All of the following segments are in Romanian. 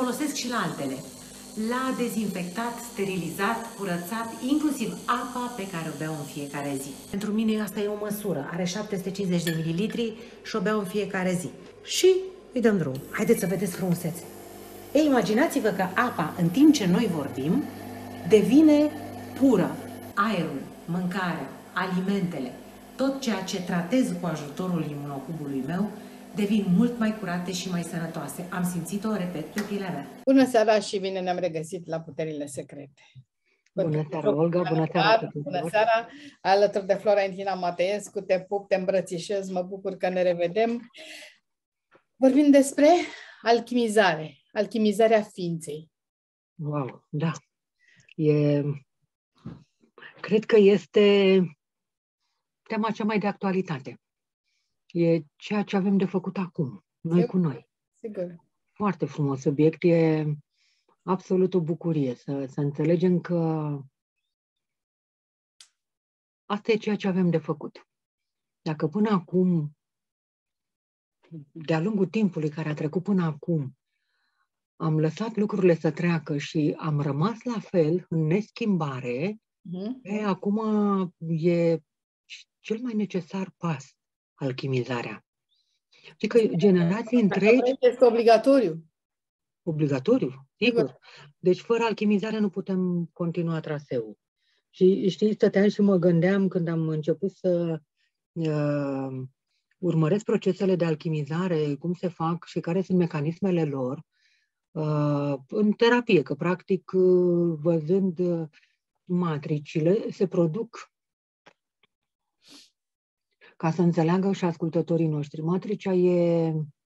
folosesc și la altele. L-a dezinfectat, sterilizat, curățat, inclusiv apa pe care o beau în fiecare zi. Pentru mine asta e o măsură. Are 750 de mililitri și o beau în fiecare zi. Și îi dăm drum. Haideți să vedeți frumusețe. Ei, imaginați-vă că apa, în timp ce noi vorbim, devine pură. Aerul, mâncarea, alimentele, tot ceea ce tratez cu ajutorul imunocubului meu, devin mult mai curate și mai sănătoase. Am simțit-o, repet, pe pielea mea. Bună seara și bine ne-am regăsit la Puterile Secrete. Bună seara, Olga, bună seara. Bună seara, alături de Florentina Mateescu, te pup, te îmbrățișez, mă bucur că ne revedem. Vorbim despre alchimizare, alchimizarea ființei. Wow, da. Cred că este tema cea mai de actualitate. E ceea ce avem de făcut acum, noi Sigur, cu noi. Sigur. Foarte frumos subiect, e absolut o bucurie să înțelegem că asta e ceea ce avem de făcut. Dacă până acum, de-a lungul timpului care a trecut până acum, am lăsat lucrurile să treacă și am rămas la fel, în neschimbare, acum e cel mai necesar pas, alchimizarea. Și că generații întregi... Este obligatoriu. Obligatoriu, sigur. Deci fără alchimizare nu putem continua traseul. Și știi, stăteam și mă gândeam când am început să urmăresc procesele de alchimizare, cum se fac și care sunt mecanismele lor, în terapie, că practic văzând matricile se produc, ca să înțeleagă și ascultătorii noștri. Matricea e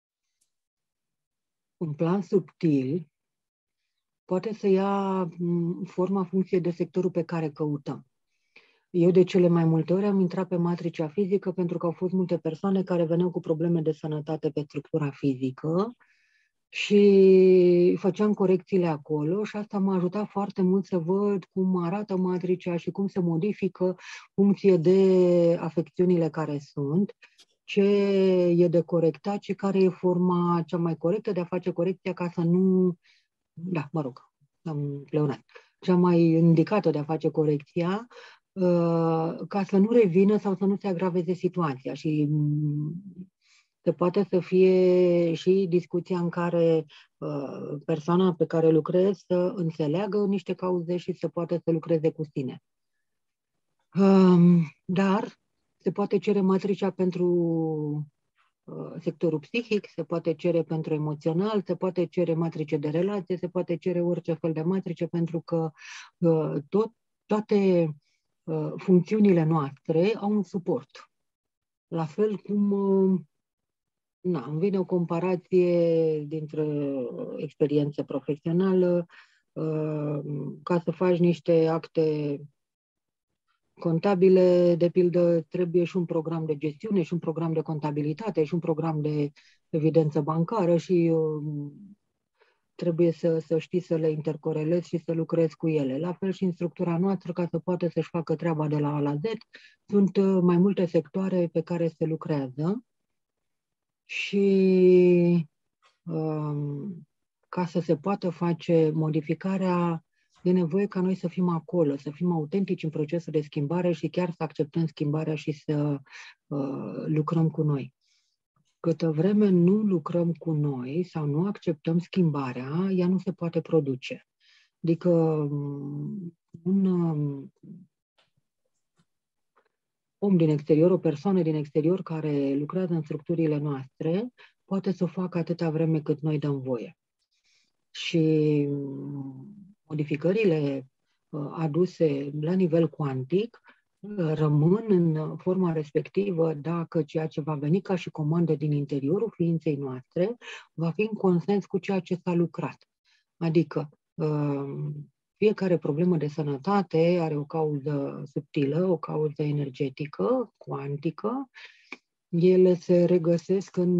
un plan subtil, poate să ia forma funcție de sectorul pe care căutăm. Eu de cele mai multe ori am intrat pe matricea fizică pentru că au fost multe persoane care veneau cu probleme de sănătate pe structura fizică și făceam corecțiile acolo și asta m-a ajutat foarte mult să văd cum arată matricea și cum se modifică funcție de afecțiunile care sunt, ce e de corectat și care e forma cea mai corectă de a face corecția ca să nu... Da, mă rog, am pleonat. Cea mai indicată de a face corecția ca să nu revină sau să nu se agraveze situația și se poate să fie și discuția în care persoana pe care lucrez să înțeleagă niște cauze și să poate să lucreze cu sine. Dar se poate cere matricea pentru sectorul psihic, se poate cere pentru emoțional, se poate cere matrice de relație, se poate cere orice fel de matrice, pentru că toate funcțiunile noastre au un suport. La fel cum îmi vine o comparație dintre experiență profesională, ca să faci niște acte contabile, de pildă, trebuie și un program de gestiune, și un program de contabilitate, și un program de evidență bancară și trebuie să știi să le intercorelezi și să lucrezi cu ele. La fel și în structura noastră, ca să poată să-și facă treaba de la A la Z, sunt mai multe sectoare pe care se lucrează și ca să se poată face modificarea, e nevoie ca noi să fim acolo, să fim autentici în procesul de schimbare și chiar să acceptăm schimbarea și să lucrăm cu noi. Câtă vreme nu lucrăm cu noi sau nu acceptăm schimbarea, ea nu se poate produce. Adică un om din exterior, o persoană din exterior care lucrează în structurile noastre, poate să o facă atâta vreme cât noi dăm voie. Și modificările aduse la nivel cuantic rămân în forma respectivă dacă ceea ce va veni ca și comandă din interiorul ființei noastre va fi în consens cu ceea ce s-a lucrat. Adică fiecare problemă de sănătate are o cauză subtilă, o cauză energetică, cuantică. Ele se regăsesc în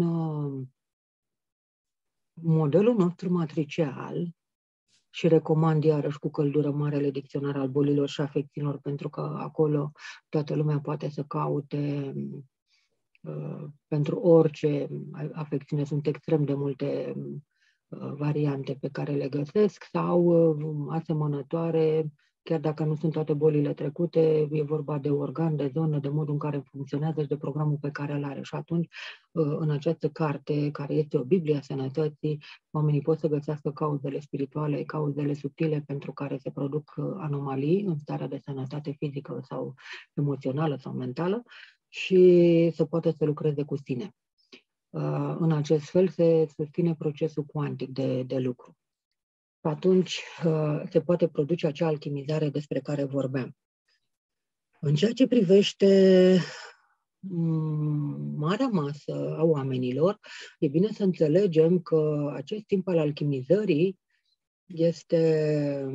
modelul nostru matricial și recomand iarăși cu căldură Marele Dicționar al bolilor și afecțiilor, pentru că acolo toată lumea poate să caute pentru orice afecțiune. Sunt extrem de multe variante pe care le găsesc sau asemănătoare, chiar dacă nu sunt toate bolile trecute, e vorba de organ, de zonă, de modul în care funcționează și de programul pe care îl are. Și atunci, în această carte, care este o Biblie a sănătății, oamenii pot să găsească cauzele spirituale, cauzele subtile pentru care se produc anomalii în starea de sănătate fizică sau emoțională sau mentală și să poată să lucreze cu sine. În acest fel se susține procesul cuantic de lucru. Atunci se poate produce acea alchimizare despre care vorbeam. În ceea ce privește marea masă a oamenilor, e bine să înțelegem că acest timp al alchimizării este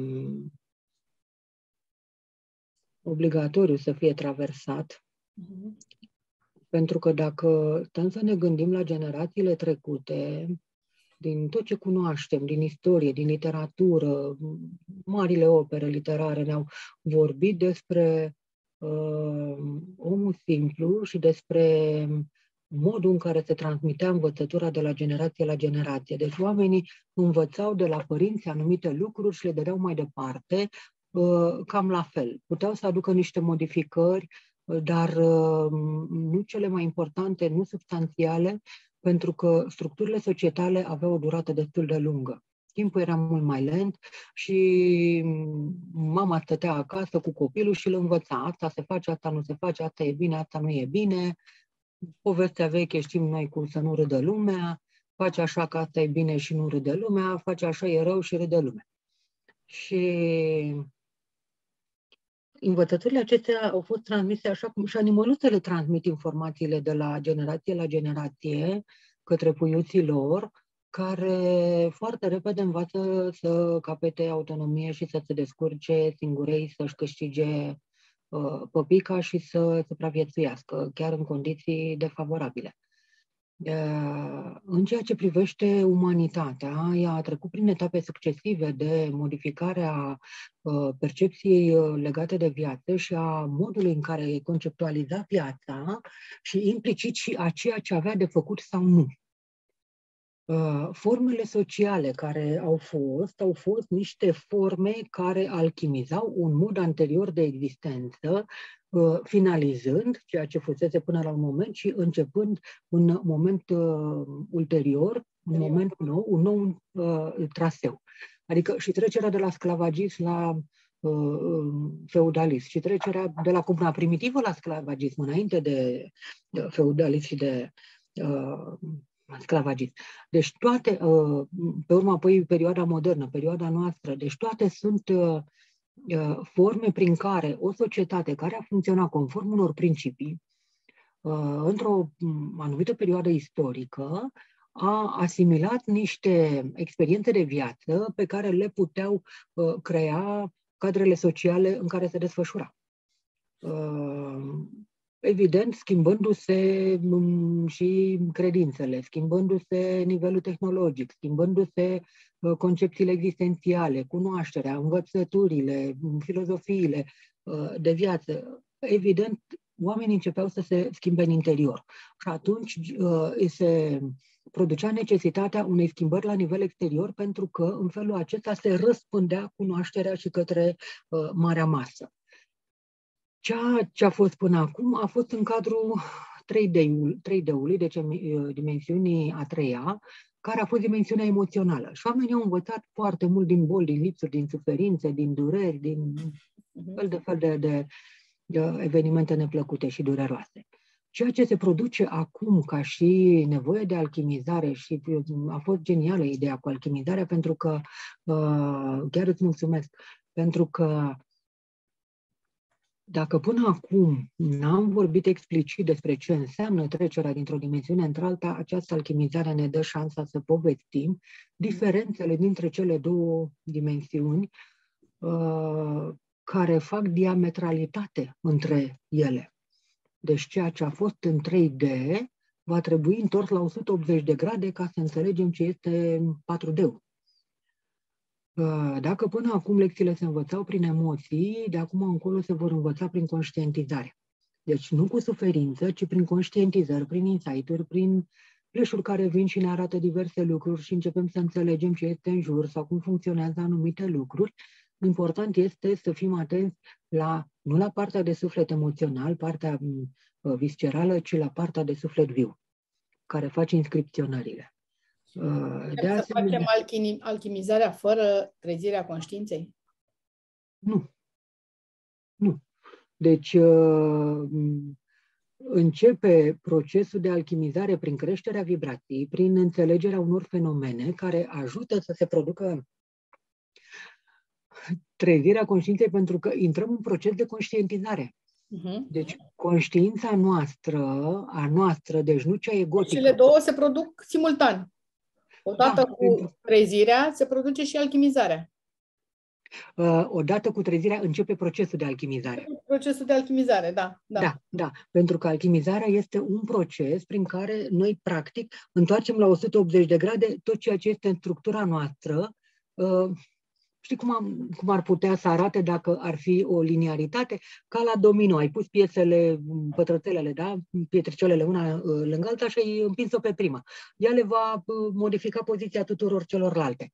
obligatoriu să fie traversat, pentru că dacă stăm să ne gândim la generațiile trecute, din tot ce cunoaștem, din istorie, din literatură, marile opere literare ne-au vorbit despre omul simplu și despre modul în care se transmitea învățătura de la generație la generație. Deci oamenii învățau de la părinți anumite lucruri și le dădeau mai departe, cam la fel. Puteau să aducă niște modificări, dar nu cele mai importante, nu substanțiale, pentru că structurile societale aveau o durată destul de lungă. Timpul era mult mai lent și mama stătea acasă cu copilul și îl învăța. Asta se face, asta nu se face, asta e bine, asta nu e bine. Povestea veche știm noi cum să nu râdă lumea, face așa că asta e bine și nu râde lumea, face așa e rău și râde lumea. Și învățăturile acestea au fost transmise așa cum și animăluțele transmit informațiile de la generație către puiuții lor, care foarte repede învață să capete autonomie și să se descurce singurei, să-și câștige păpica și să supraviețuiască, chiar în condiții defavorabile. În ceea ce privește umanitatea, ea a trecut prin etape succesive de modificare a percepției legate de viață și a modului în care conceptualiza viața și implicit și a ceea ce avea de făcut sau nu. Formele sociale care au fost niște forme care alchimizau un mod anterior de existență, finalizând ceea ce fusese până la un moment și începând un moment ulterior, un moment nou, un nou traseu. Adică și trecerea de la sclavagism la feudalism și trecerea de la comuna primitivă la sclavagism, înainte de feudalism și de sclavagism. Deci toate, pe urmă apoi perioada modernă, perioada noastră, deci toate sunt forme prin care o societate care a funcționat conform unor principii într-o anumită perioadă istorică a asimilat niște experiențe de viață pe care le puteau crea cadrele sociale în care se desfășura. Evident, schimbându-se și credințele, schimbându-se nivelul tehnologic, schimbându-se concepțiile existențiale, cunoașterea, învățăturile, filozofiile de viață. Evident, oamenii începeau să se schimbe în interior. Și atunci se producea necesitatea unei schimbări la nivel exterior, pentru că în felul acesta se răspândea cunoașterea și către marea masă. Ceea ce a fost până acum a fost în cadrul 3D-ului, deci dimensiunii a treia, care a fost dimensiunea emoțională. Și oamenii au învățat foarte mult din boli, din lipsuri, din suferințe, din dureri, din fel de evenimente neplăcute și dureroase. Ceea ce se produce acum ca și nevoie de alchimizare, și a fost genială ideea cu alchimizarea, pentru că, chiar îți mulțumesc, pentru că dacă până acum n-am vorbit explicit despre ce înseamnă trecerea dintr-o dimensiune într-alta, această alchimizare ne dă șansa să povestim diferențele dintre cele două dimensiuni care fac diametralitate între ele. Deci ceea ce a fost în 3D va trebui întors la 180 de grade ca să înțelegem ce este 4D-ul. Dacă până acum lecțiile se învățau prin emoții, de acum încolo se vor învăța prin conștientizare. Deci nu cu suferință, ci prin conștientizări, prin insight-uri, prin flash-uri care vin și ne arată diverse lucruri și începem să înțelegem ce este în jur sau cum funcționează anumite lucruri. Important este să fim atenți nu la partea de suflet emoțional, partea viscerală, ci la partea de suflet viu, care face inscripționările. Putem să facem alchimizarea fără trezirea conștiinței? Nu. Nu. Deci începe procesul de alchimizare prin creșterea vibrației, prin înțelegerea unor fenomene care ajută să se producă trezirea conștiinței, pentru că intrăm în proces de conștientizare. Deci conștiința a noastră, deci nu cea egotică. Cele două se produc simultan. Odată cu trezirea se produce și alchimizarea. Odată cu trezirea începe procesul de alchimizare. Procesul de alchimizare, da. Da, pentru că alchimizarea este un proces prin care noi, practic, întoarcem la 180 de grade tot ceea ce este în structura noastră. Știi cum ar putea să arate dacă ar fi o liniaritate? Ca la domino, ai pus piesele, pătrățelele, da? Pietricelele una lângă alta și ai împins-o pe prima. Ea le va modifica poziția tuturor celorlalte.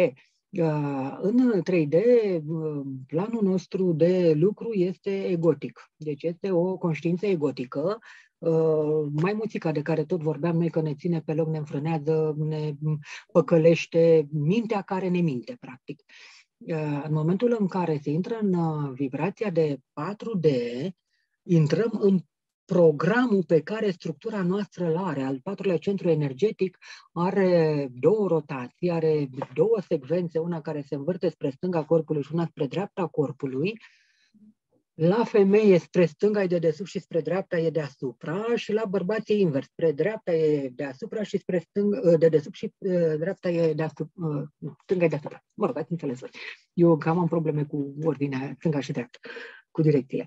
În 3D, planul nostru de lucru este egotic. Deci este o conștiință egotică, maimuțica de care tot vorbeam noi, că ne ține pe loc, ne înfrânează, ne păcălește, mintea care ne minte, practic. În momentul în care se intră în vibrația de 4D, intrăm în programul pe care structura noastră îl are. Al patrulea centru energetic are două rotații, are două secvențe, una care se învârte spre stânga corpului și una spre dreapta corpului. La femeie spre stânga e de desubt și spre dreapta e deasupra și la bărbați e invers. Spre dreapta e deasupra și spre stânga, de desubt și dreapta e deasupra. Stânga e deasupra. Mă rog, ați înțeles. Eu cam am probleme cu ordinea stânga și dreapta, cu direcțiile.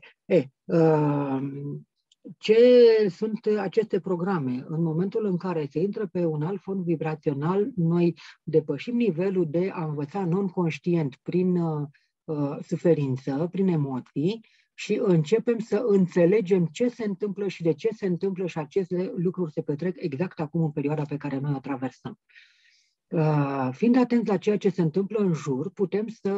Ce sunt aceste programe? În momentul în care se intră pe un alt fond vibrațional, noi depășim nivelul de a învăța non-conștient prin suferință, prin emoții și începem să înțelegem ce se întâmplă și de ce se întâmplă și aceste lucruri se petrec exact acum în perioada pe care noi o traversăm. Fiind atenți la ceea ce se întâmplă în jur, putem să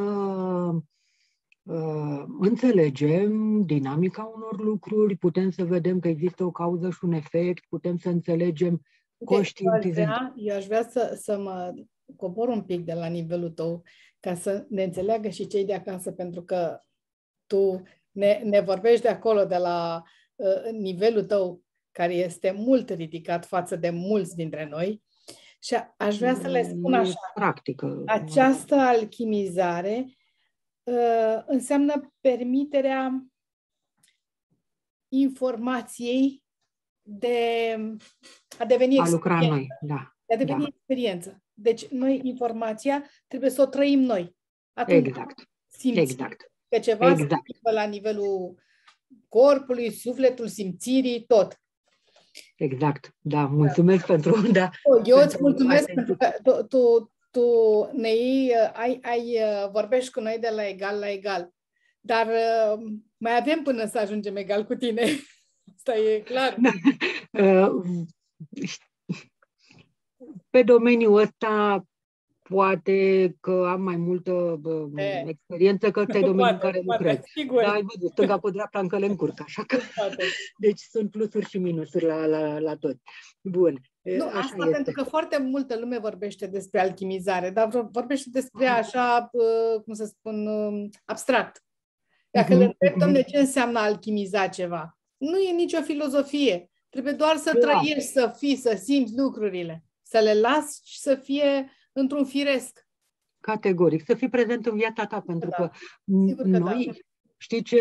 înțelegem dinamica unor lucruri, putem să vedem că există o cauză și un efect, putem să înțelegem conștientizând. Eu aș vrea să mă cobor un pic de la nivelul tău, ca să ne înțeleagă și cei de acasă, pentru că tu ne vorbești de acolo, de la nivelul tău, care este mult ridicat față de mulți dintre noi. Și aș vrea să le spun așa. Practică. Această alchimizare înseamnă permiterea informației de a deveni a lucra noi, da. De a deveni experiență. Deci noi informația trebuie să o trăim noi. Atunci simțim că ceva se schimbă la nivelul corpului, sufletul, simțirii, tot. Exact, da, mulțumesc pentru... Da, eu îți mulțumesc pentru că tu vorbești cu noi de la egal la egal, dar mai avem până să ajungem egal cu tine. Asta e clar. Pe domeniul ăsta poate că am mai multă experiență că ăsta e domeniul în care lucrez. Dar ai văzut, stânga cu dreapta încă le încurc, așa că... Deci sunt plusuri și minusuri la toți. Bun. Nu, așa asta este. pentru că foarte multă lume vorbește despre alchimizare, dar vorbește despre așa, cum să spun, abstract. Dacă le întrebăm de ce înseamnă alchimiza ceva, nu e nicio filozofie. Trebuie doar să trăiești, să fii, să simți lucrurile, să le lași și să fie într-un firesc. Categoric, să fii prezent în viața ta, pentru că noi, știi ce,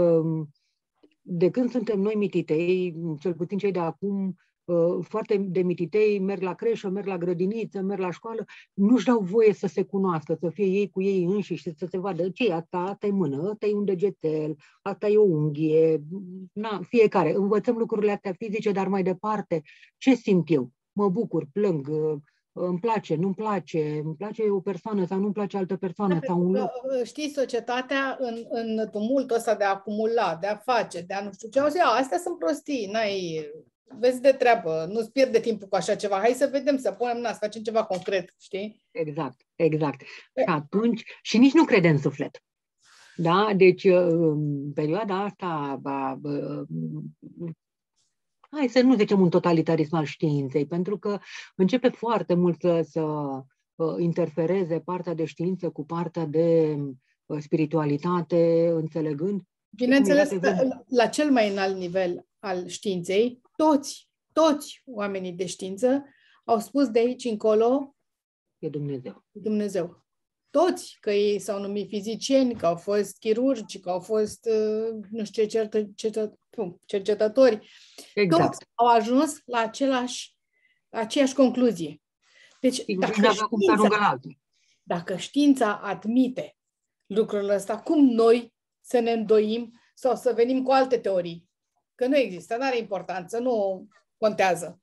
de când suntem noi mititei, cel puțin cei de acum, foarte de mititei, merg la creșă, merg la grădiniță, merg la școală, nu-și dau voie să se cunoască, să fie ei cu ei înșiși și să se vadă ce e asta, asta e mână, asta e un degețel, asta e o unghie, fiecare. Învățăm lucrurile astea fizice, dar mai departe, ce simt eu? Mă bucur, plâng, îmi place, nu-mi place, îmi place o persoană sau nu-mi place altă persoană sau un loc. Știi, societatea în tumultul ăsta de a acumula, de a face, de a nu știu ce, astea sunt prostii, vezi de treabă, nu-ți pierde timpul cu așa ceva. Hai să vedem, să punem nas, facem ceva concret, știi? Exact, exact. Și atunci, și nici nu crede în suflet. Da? Deci, în perioada asta, hai să nu zicem un totalitarism al științei, pentru că începe foarte mult să interfereze partea de știință cu partea de spiritualitate, înțelegând. Bineînțeles, la cel mai înalt nivel al științei, toți oamenii de știință au spus de aici încolo e Dumnezeu. Dumnezeu. Toți, că ei s-au numit fizicieni, că au fost chirurgi, că au fost, nu știu ce, cercetători. Exact. Toți au ajuns la aceeași concluzie. Deci, dacă știința admite lucrurile astea, cum noi să ne îndoim sau să venim cu alte teorii? Că nu există, nu are importanță, nu contează.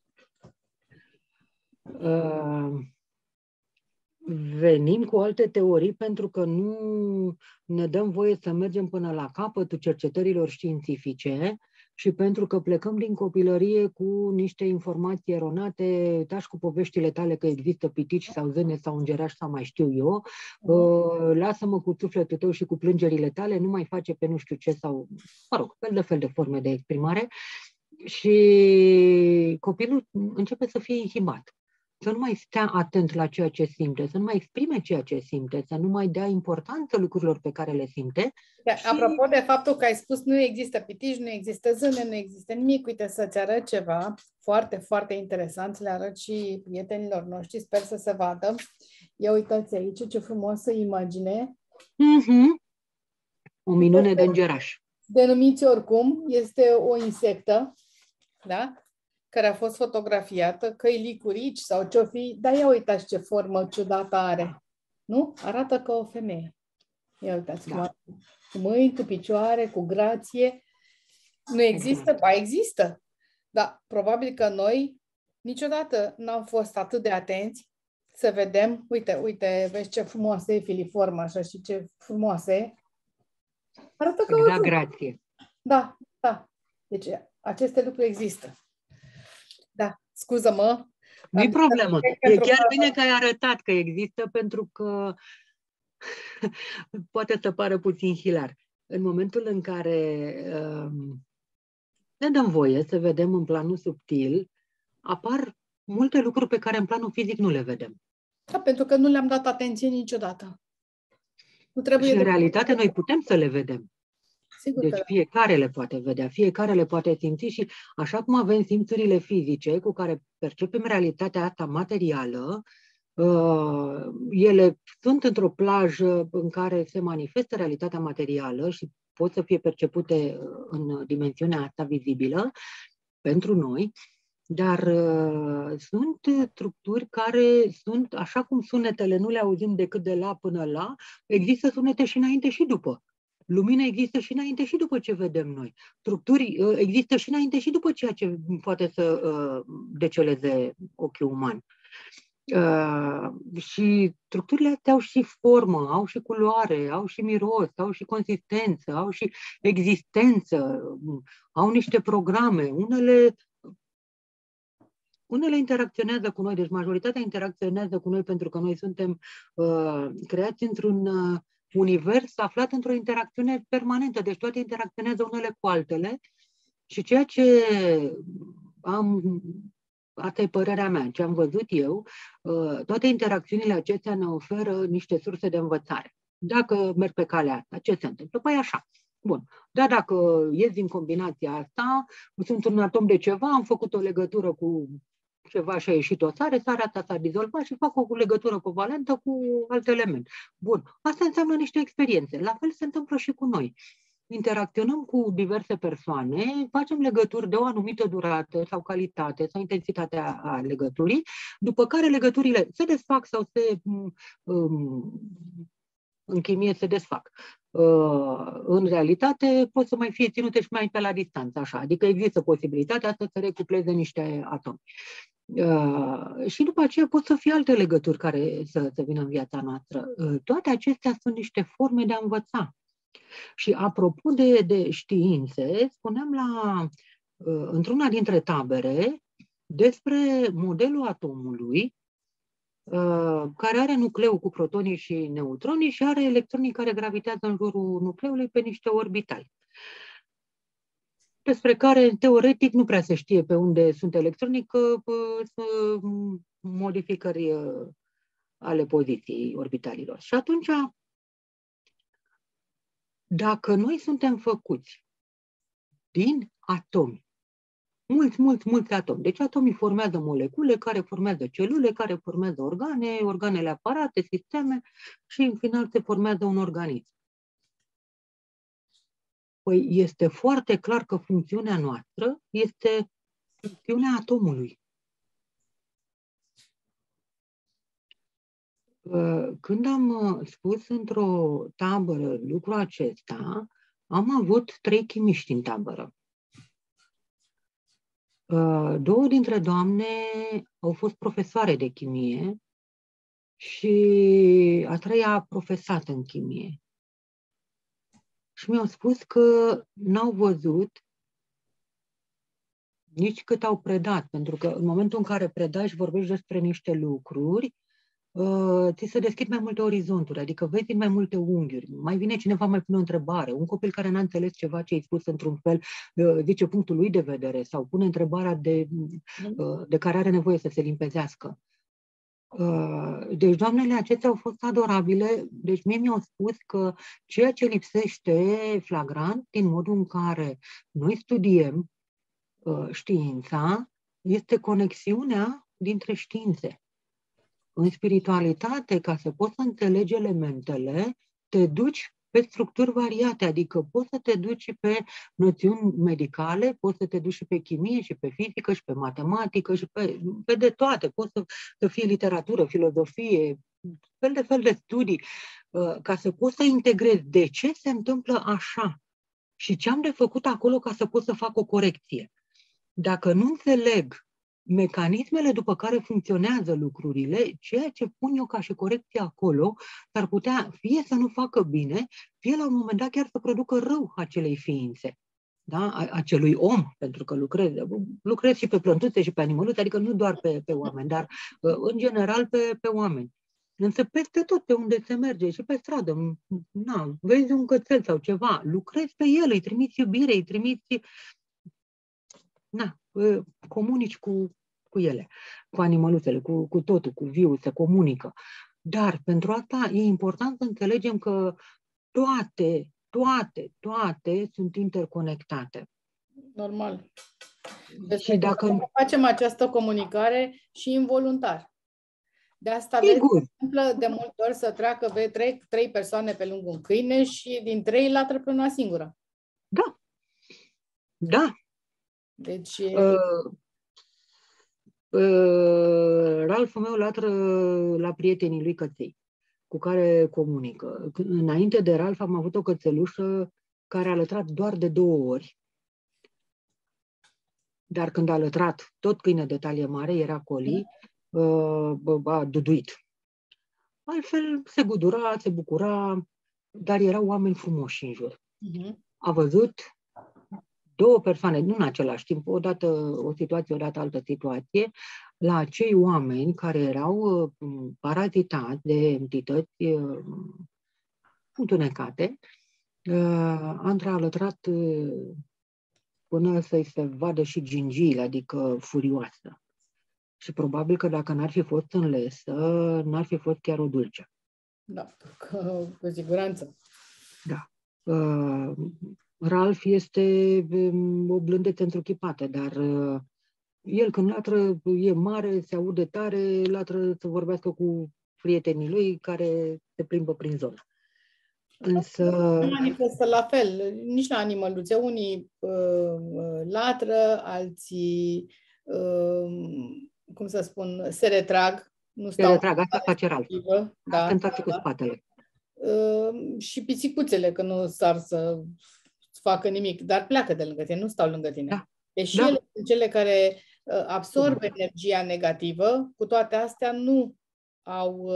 Venim cu alte teorii pentru că nu ne dăm voie să mergem până la capătul cercetărilor științifice și pentru că plecăm din copilărie cu niște informații eronate, uitați cu poveștile tale că există pitici sau zâne sau îngerași sau mai știu eu, lasă-mă cu sufletul tău și cu plângerile tale, nu mai face pe nu știu ce sau, mă rog, fel de forme de exprimare și copilul începe să fie inhibat. Să nu mai stea atent la ceea ce simte, să nu mai exprime ceea ce simte, să nu mai dea importanță lucrurilor pe care le simte. Apropo de faptul că ai spus nu există pitici, nu există zâne, nu există nimic, uite să-ți arăt ceva foarte, foarte interesant, le arăt și prietenilor noștri, sper să se vadă. Ia uitați aici ce frumoasă imagine. O minune de îngeraș. Denumiți oricum, este o insectă, da? Care a fost fotografiată, că e licurici sau ce-o fi, dar ia uitați ce formă ciudată are. Nu? Arată ca o femeie. Ia uitați cum arată. Cu mâini, cu picioare, cu grație. Nu există? Ba, există. Dar probabil că noi niciodată n-am fost atât de atenți să vedem, uite, vezi ce frumoasă e filiforma așa și ce frumoasă e. Arată ca o grație. Da. Deci aceste lucruri există. Da, scuză-mă. Nu-i problemă. E chiar bine că ai arătat că există, pentru că poate să pară puțin hilar. În momentul în care ne dăm voie să vedem în planul subtil, apar multe lucruri pe care în planul fizic nu le vedem. Da, pentru că nu le-am dat atenție niciodată. Nu trebuie și în realitate noi putem să le vedem. Sigur deci fiecare le poate vedea, fiecare le poate simți și așa cum avem simțurile fizice cu care percepem realitatea asta materială, ele sunt într-o plajă în care se manifestă realitatea materială și pot să fie percepute în dimensiunea asta vizibilă pentru noi, dar sunt structuri care sunt, așa cum sunetele nu le auzim decât de la până la, există sunete și înainte și după. Lumina există și înainte și după ce vedem noi. Structuri există și înainte și după ceea ce poate să deceleze ochiul uman. Și structurile astea au și formă, au și culoare, au și miros, au și consistență, au și existență, au niște programe. Unele interacționează cu noi, deci majoritatea interacționează cu noi pentru că noi suntem creați într-un univers aflat într-o interacțiune permanentă, deci toate interacționează unele cu altele și ceea ce asta e părerea mea, ce am văzut eu, toate interacțiunile acestea ne oferă niște surse de învățare. Dacă merg pe calea asta, ce se întâmplă? Păi așa. Bun. Dar dacă ies din combinația asta, sunt un atom de ceva, am făcut o legătură cu ceva și a ieșit o sare, sarea asta s-a dizolvat și fac o legătură covalentă cu alt element. Bun. Asta înseamnă niște experiențe. La fel se întâmplă și cu noi. Interacționăm cu diverse persoane, facem legături de o anumită durată sau calitate sau intensitatea a legăturii, după care legăturile se desfac sau se în chimie se desfac. În realitate pot să mai fie ținute și mai pe la distanță, așa. Adică există posibilitatea să se recupleze niște atomi. Și după aceea pot să fie alte legături care să vină în viața noastră. Toate acestea sunt niște forme de a învăța. Și apropo de științe, spuneam la într-una dintre tabere despre modelul atomului care are nucleu cu protonii și neutronii și are electronii care gravitează în jurul nucleului pe niște orbitali, despre care, teoretic, nu prea se știe pe unde sunt electronii, că sunt modificări ale poziției orbitalilor. Și atunci, dacă noi suntem făcuți din atomi, mulți atomi. Deci atomii formează molecule, care formează celule, care formează organe, organele aparate, sisteme și în final se formează un organism. Păi este foarte clar că funcțiunea noastră este funcțiunea atomului. Când am spus într-o tabără lucrul acesta, am avut 3 chimiști în tabără. 2 dintre doamne au fost profesoare de chimie și a 3-a a profesat în chimie. Și mi-au spus că n-au văzut nici cât au predat, pentru că în momentul în care predai și vorbești despre niște lucruri, ți se deschid mai multe orizonturi, adică vezi din mai multe unghiuri. Mai vine cineva, mai pune o întrebare. Un copil care n-a înțeles ceva ce ai spus într-un fel, zice punctul lui de vedere sau pune întrebarea de care are nevoie să se limpezească. Deci doamnele acestea au fost adorabile, deci mie mi-au spus că ceea ce lipsește flagrant din modul în care noi studiem știința este conexiunea dintre științe. În spiritualitate, ca să poți să înțelegi elementele, te duci pe structuri variate, adică poți să te duci pe noțiuni medicale, poți să te duci și pe chimie, și pe fizică, și pe matematică, și pe de toate. Poți să fie literatură, filozofie, fel de studii, ca să poți să integrezi de ce se întâmplă așa și ce am de făcut acolo ca să pot să fac o corecție. Dacă nu înțeleg mecanismele după care funcționează lucrurile, ceea ce pun eu ca și corecție acolo, s-ar putea fie să nu facă bine, fie la un moment dat chiar să producă rău acelei ființe, da? Acelui om, pentru că lucrez și pe plântuțe și pe animăluțe, adică nu doar pe oameni, dar în general pe oameni. Însă peste tot pe unde se merge și pe stradă, vezi un cățel sau ceva, lucrezi pe el, îi trimiți iubire, îi trimiți... comunici cu ele, cu animăluțele, cu totul, cu viul, se comunică. Dar pentru asta e important să înțelegem că toate sunt interconectate. Normal. Și dacă facem această comunicare și involuntar. De asta se întâmplă de multe ori să treacă trei persoane pe lângă un câine și din 3 latră pe una singură. Da. Deci... Ralful meu latră la prietenii lui căței, cu care comunică. Înainte de Ralf am avut o cățelușă care a lătrat doar de 2 ori. Dar când a lătrat, tot câine de talie mare, era coli, a duduit. Altfel se gudura, se bucura, dar erau oameni frumoși în jur. A văzut 2 persoane, nu în același timp, odată o situație, odată altă situație, la acei oameni care erau parazitați de entități întunecate, Andra a lătrat până să-i se vadă și gingiile, adică furioasă. Și probabil că dacă n-ar fi fost înlesă, n-ar fi fost chiar o dulce. Da, cu siguranță. Da. Ralf este o blândețe întruchipată, dar el când latră e mare, se aude tare, latră să vorbească cu prietenii lui care se plimbă prin zonă. Însă... manifestă la fel, nici la animăluțe. Unii latră, alții, cum să spun, se retrag. Se retrag, asta face Ralf. Da, asta face cu spatele. Și pisicuțele, că nu sar să facă nimic, dar pleacă de lângă tine, nu stau lângă tine. Da. Deși ele sunt cele care absorb energia negativă, cu toate astea nu au...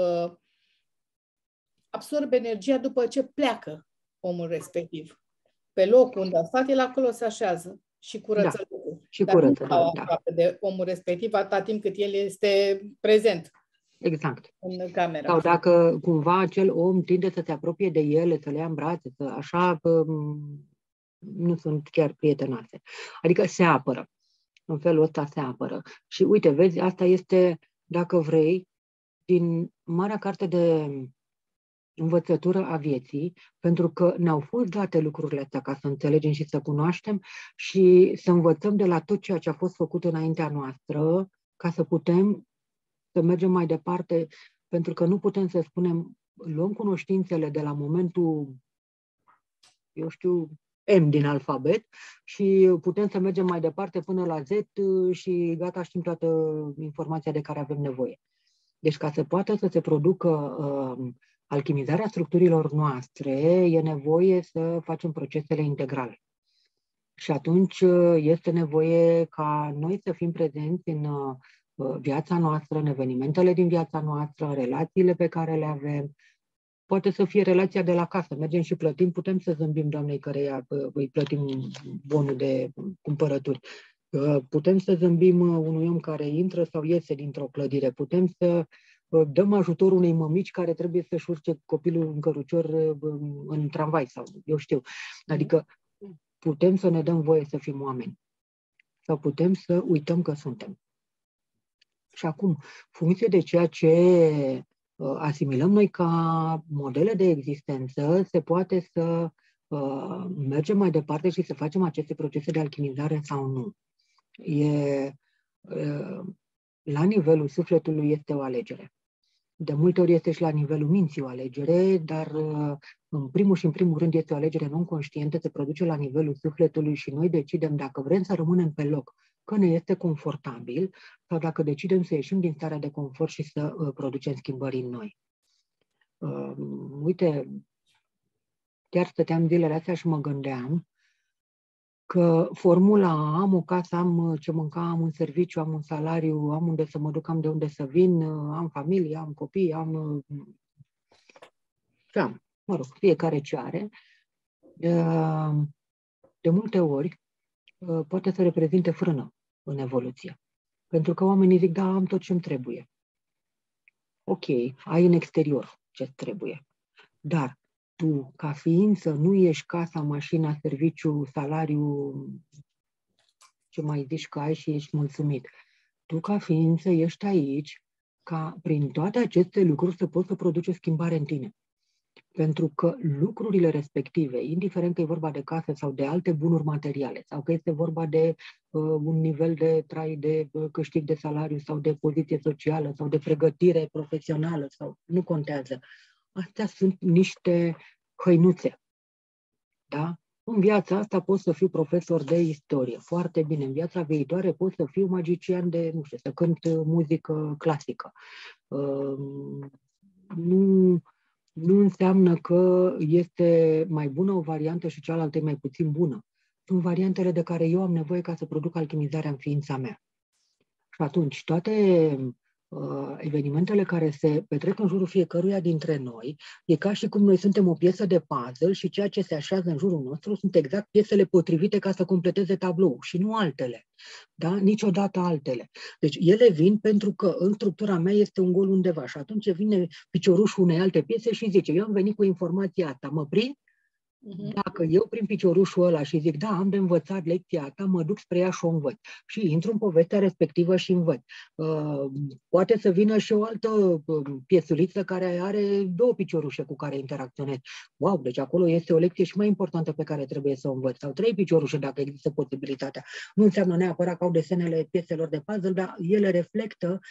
absorb energia după ce pleacă omul respectiv. Pe locul unde a stat, el acolo se așează și curăță locul. Și dar nu curăță, stau da. aproape de omul respectiv atâta timp cât el este prezent Exact. în cameră. Sau dacă cumva acel om tinde să se apropie de ele, să le ia în brațe, să așa, nu sunt chiar prietenoase. Adică se apără. În felul ăsta se apără. Și uite, vezi, asta este, dacă vrei, din marea carte de învățătură a vieții, pentru că ne-au fost date lucrurile astea ca să înțelegem și să cunoaștem și să învățăm de la tot ceea ce a fost făcut înaintea noastră, ca să putem să mergem mai departe, pentru că nu putem să spunem, luăm cunoștințele de la momentul, eu știu, M din alfabet și putem să mergem mai departe până la Z și gata, știm toată informația de care avem nevoie. Deci ca să poată să se producă alchimizarea structurilor noastre, e nevoie să facem procesele integrale. Și atunci este nevoie ca noi să fim prezenți în viața noastră, în evenimentele din viața noastră, în relațiile pe care le avem. Poate să fie relația de la casă. Mergem și plătim, putem să zâmbim doamnei căreia îi plătim bonul de cumpărături. Putem să zâmbim unui om care intră sau iese dintr-o clădire. Putem să dăm ajutor unei mămici care trebuie să-și urce copilul în cărucior în tramvai sau eu știu. Adică putem să ne dăm voie să fim oameni. Sau putem să uităm că suntem. Și acum, funcție de ceea ce asimilăm noi ca modele de existență, se poate să mergem mai departe și să facem aceste procese de alchimizare sau nu. La nivelul sufletului este o alegere. De multe ori este și la nivelul minții o alegere, dar în primul și în primul rând este o alegere non-conștientă, se produce la nivelul sufletului și noi decidem dacă vrem să rămânem pe loc, că ne este confortabil, sau dacă decidem să ieșim din starea de confort și să producem schimbări în noi. Uite, chiar stăteam zilele astea și mă gândeam că formula am o casă, am ce mânca, am un serviciu, am un salariu, am unde să mă duc, am de unde să vin, am familie, am copii, am, mă rog, fiecare ce are, de multe ori poate să reprezinte frână în evoluție. Pentru că oamenii zic, da, am tot ce-mi trebuie. Ok, ai în exterior ce-ți trebuie. Dar tu, ca ființă, nu ești casa, mașina, serviciu, salariu, ce mai zici că ai și ești mulțumit. Tu, ca ființă, ești aici ca prin toate aceste lucruri să poți să produci o schimbare în tine. Pentru că lucrurile respective, indiferent că e vorba de casă sau de alte bunuri materiale, sau că este vorba de un nivel de trai, de câștig de salariu sau de poziție socială sau de pregătire profesională, sau nu contează. Astea sunt niște hăinuțe. Da? În viața asta pot să fiu profesor de istorie, foarte bine. În viața viitoare pot să fiu magician de, nu știu, să cânt muzică clasică. Nu înseamnă că este mai bună o variantă și cealaltă e mai puțin bună. Sunt variantele de care eu am nevoie ca să produc alchimizarea în ființa mea. Și atunci, toate evenimentele care se petrec în jurul fiecăruia dintre noi, e ca și cum noi suntem o piesă de puzzle și ceea ce se așează în jurul nostru sunt exact piesele potrivite ca să completeze tabloul și nu altele. Da? Niciodată altele. Deci ele vin pentru că în structura mea este un gol undeva și atunci vine piciorușul unei alte piese și zice, eu am venit cu informația asta, mă prind? Dacă eu prin piciorușul ăla și zic, da, am de învățat lecția asta, mă duc spre ea și o învăț. Și intru în povestea respectivă și învăț. Poate să vină și o altă piesuliță care are două piciorușe cu care interacționez. Wow, deci acolo este o lecție și mai importantă pe care trebuie să o învăț. Sau trei piciorușe dacă există posibilitatea. Nu înseamnă neapărat că au desenele pieselor de puzzle, dar ele reflectă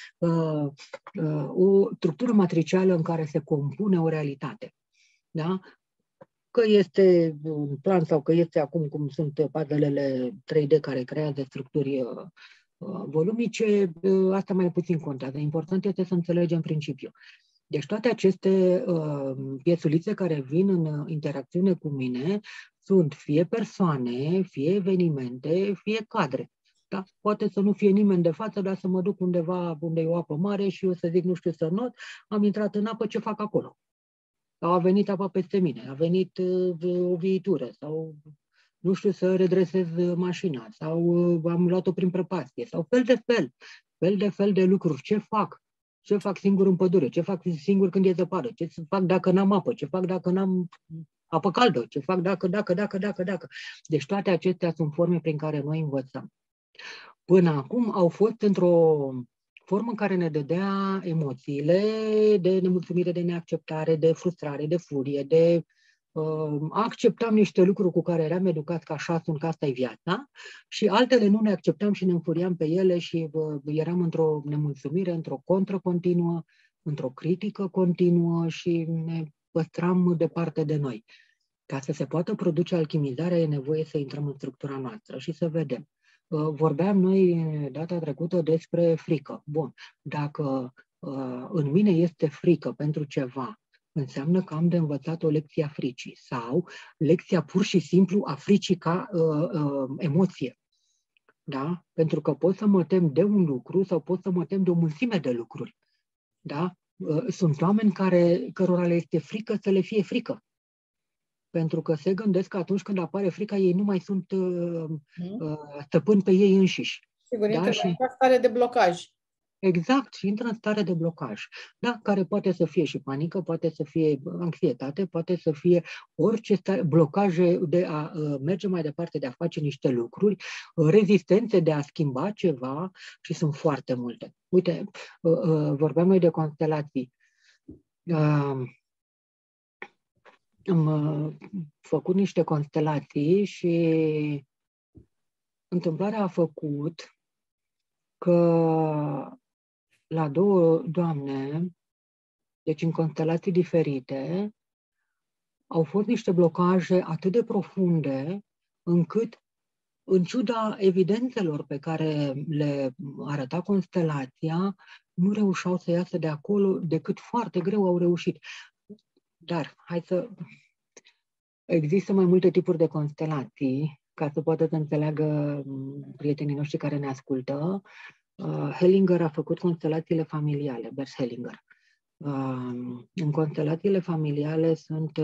o structură matricială în care se compune o realitate. Da? Că este un plan sau că este acum cum sunt puzzlele 3D care creează structuri volumice, asta mai puțin contează. Important este să înțelegem principiul. Deci toate aceste piesulițe care vin în interacțiune cu mine sunt fie persoane, fie evenimente, fie cadre. Da? Poate să nu fie nimeni de față, dar să mă duc undeva unde e o apă mare și eu să zic, nu știu să not, am intrat în apă, ce fac acolo? Sau a venit apa peste mine, a venit o viitură, sau nu știu să redresez mașina sau am luat-o prin prăpastie sau fel de lucruri. Ce fac? Ce fac singur în pădure? Ce fac singur când e zăpadă? Ce fac dacă n-am apă? Ce fac dacă n-am apă caldă? Ce fac dacă? Deci toate acestea sunt forme prin care noi învățăm. Până acum au fost într-o formă care ne dădea emoțiile de nemulțumire, de neacceptare, de frustrare, de furie, de acceptam niște lucruri cu care eram educați că așa sunt, că asta e viața, și altele nu ne acceptam și ne înfuriam pe ele și eram într-o nemulțumire, într-o contră continuă, într-o critică continuă și ne păstram departe de noi. Ca să se poată produce alchimizarea, e nevoie să intrăm în structura noastră și să vedem. Vorbeam noi data trecută despre frică. Bun, dacă în mine este frică pentru ceva, înseamnă că am de învățat o lecție a fricii sau lecția pur și simplu a fricii ca emoție. Da? Pentru că pot să mă tem de un lucru sau pot să mă tem de o mulțime de lucruri. Da? Sunt oameni cărora le este frică să le fie frică. Pentru că se gândesc că atunci când apare frica, ei nu mai sunt stăpâni pe ei înșiși. Sigur, da? intră în stare de blocaj. Exact, și intră în stare de blocaj, da? Care poate să fie și panică, poate să fie anxietate, poate să fie orice stare, blocaje de a merge mai departe, de a face niște lucruri, rezistențe de a schimba ceva și sunt foarte multe. Uite, vorbeam noi de constelații. Am făcut niște constelații și întâmplarea a făcut că la două doamne, deci în constelații diferite, au fost niște blocaje atât de profunde încât, în ciuda evidențelor pe care le arăta constelația, nu reușeau să iasă de acolo, decât foarte greu au reușit. Dar, există mai multe tipuri de constelații, ca să poată să înțeleagă prietenii noștri care ne ascultă. Hellinger a făcut constelațiile familiale, Bert Hellinger. În constelațiile familiale sunt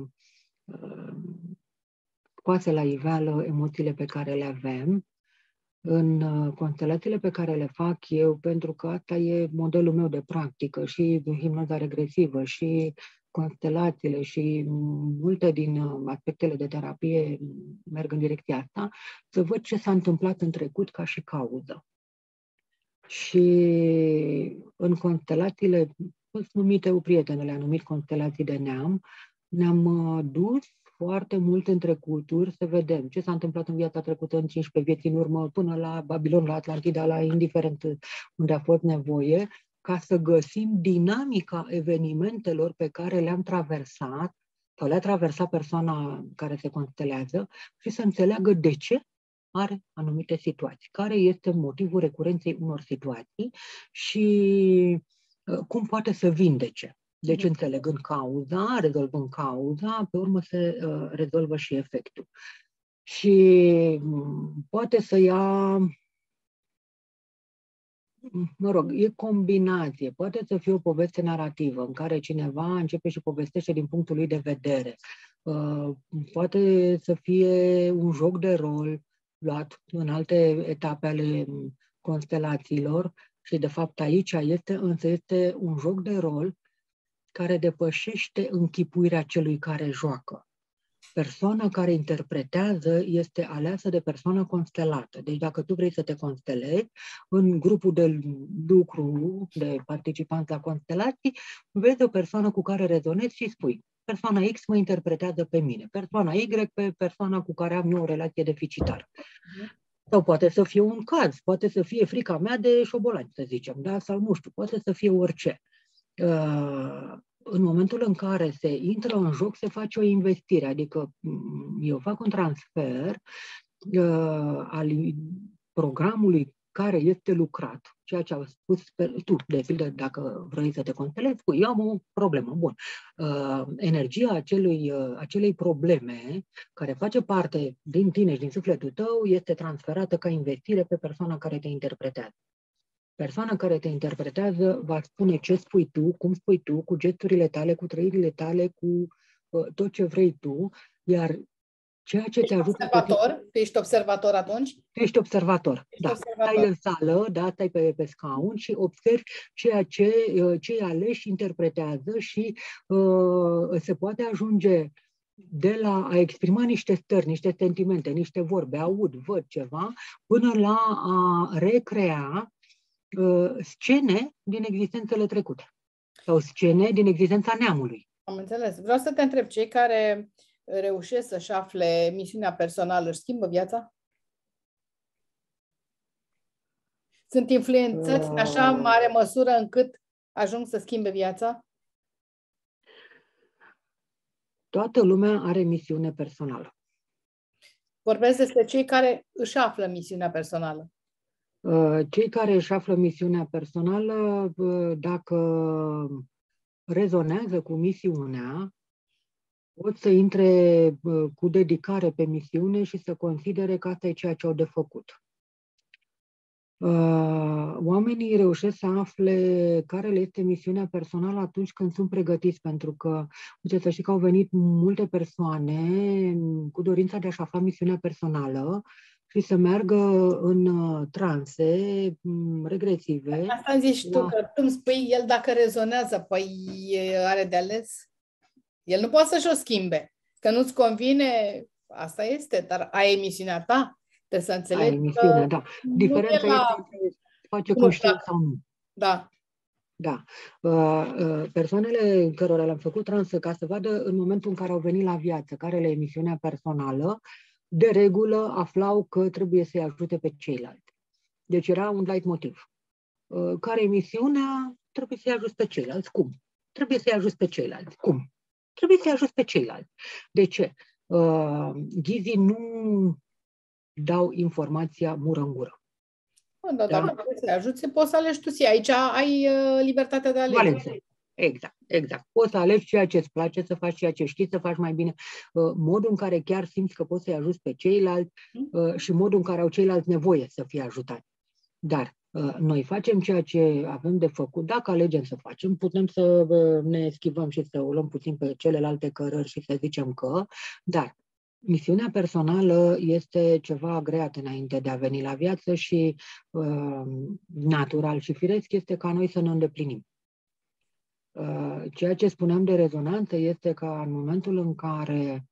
scoase la iveală emoțiile pe care le avem. În constelațiile pe care le fac eu, pentru că asta e modelul meu de practică, și hipnoza regresivă, și constelațiile și multe din aspectele de terapie merg în direcția asta, să văd ce s-a întâmplat în trecut ca și cauză. Și în constelațiile, sunt numite, prietenele a numit constelații de neam, ne-am dus foarte mult în trecuturi să vedem ce s-a întâmplat în viața trecută, în 15 vieți în urmă, până la Babilon, la Atlantida, la indiferent unde a fost nevoie, ca să găsim dinamica evenimentelor pe care le-am traversat sau le-a traversat persoana care se constelează și să înțeleagă de ce are anumite situații, care este motivul recurenței unor situații și cum poate să vindece. Deci înțelegând cauza, rezolvând cauza, pe urmă se rezolvă și efectul. Și poate să ia, e combinație, poate să fie o poveste narrativă în care cineva începe și povestește din punctul lui de vedere. Poate să fie un joc de rol luat în alte etape ale constelațiilor și de fapt aici este un joc de rol care depășește închipuirea celui care joacă. Persoana care interpretează este aleasă de persoana constelată. Deci dacă tu vrei să te constelezi, în grupul de lucru de participanți la constelații, vezi o persoană cu care rezonezi și spui: persoana X mă interpretează pe mine, persoana Y pe persoana cu care am eu o relație deficitară. Sau poate să fie un caz, poate să fie frica mea de șobolani, să zicem, da? Sau nu știu, poate să fie orice. În momentul în care se intră în joc, se face o investire, adică eu fac un transfer al programului care este lucrat, ceea ce au spus tu, de pildă, dacă vrei să te constelezi, spui, eu am o problemă, bun. Energia acelei probleme, care face parte din tine și din sufletul tău, este transferată ca investire pe persoana care te interpretează. Persoana care te interpretează va spune ce spui tu, cum spui tu, cu gesturile tale, cu trăirile tale, cu tot ce vrei tu, iar ceea ce te ajută... Observator? Tu ești observator atunci? Tu ești observator, da. Observator. Stai în sală, da, stai pe scaun și observi ceea ce cei aleși interpretează și se poate ajunge de la a exprima niște stări, niște sentimente, niște vorbe, aud, văd ceva, până la a recrea scene din existențele trecute sau scene din existența neamului. Am înțeles. Vreau să te întreb, cei care reușesc să-și afle misiunea personală își schimbă viața? Sunt influențați în așa mare măsură încât ajung să schimbe viața? Toată lumea are misiune personală. Vorbesc despre cei care își află misiunea personală. Cei care își află misiunea personală, dacă rezonează cu misiunea, pot să intre cu dedicare pe misiune și să considere că asta e ceea ce au de făcut. Oamenii reușesc să afle care le este misiunea personală atunci când sunt pregătiți, pentru că, uite, să știi că au venit multe persoane cu dorința de a-și afla misiunea personală și să meargă în transe regresive. Asta îmi zici tu, că tu îmi spui, el dacă rezonează, păi are de ales? El nu poate să-și o schimbe. Că nu-ți convine, asta este, dar ai misiunea ta. Trebuie să înțelegi. Ai misiunea, da. Diferența este între face conștient sau nu. Da. Da. Persoanele cărora le-am făcut transă ca să vadă în momentul în care au venit la viață, care le e misiunea personală, de regulă aflau că trebuie să-i ajute pe ceilalți. Deci era un leitmotiv. Care e misiunea? Trebuie să-i ajut pe ceilalți. Cum? Trebuie să-i ajut pe ceilalți. Cum? Trebuie să-i ajut pe ceilalți. De ce? Ghizii nu dau informația mură în gură. Da, dacă vrei să-i ajuți, poți să alegi tu. Aici ai libertatea de a alege. Exact. Poți să alegi ceea ce îți place să faci, ceea ce știi să faci mai bine, modul în care chiar simți că poți să-i ajuți pe ceilalți și modul în care au ceilalți nevoie să fie ajutați. Dar noi facem ceea ce avem de făcut. Dacă alegem să facem, putem să ne schivăm și să o luăm puțin pe celelalte cărări și să zicem că, dar misiunea personală este ceva agreat înainte de a veni la viață și natural și firesc este ca noi să ne îndeplinim. Ceea ce spuneam de rezonanță este că în momentul în care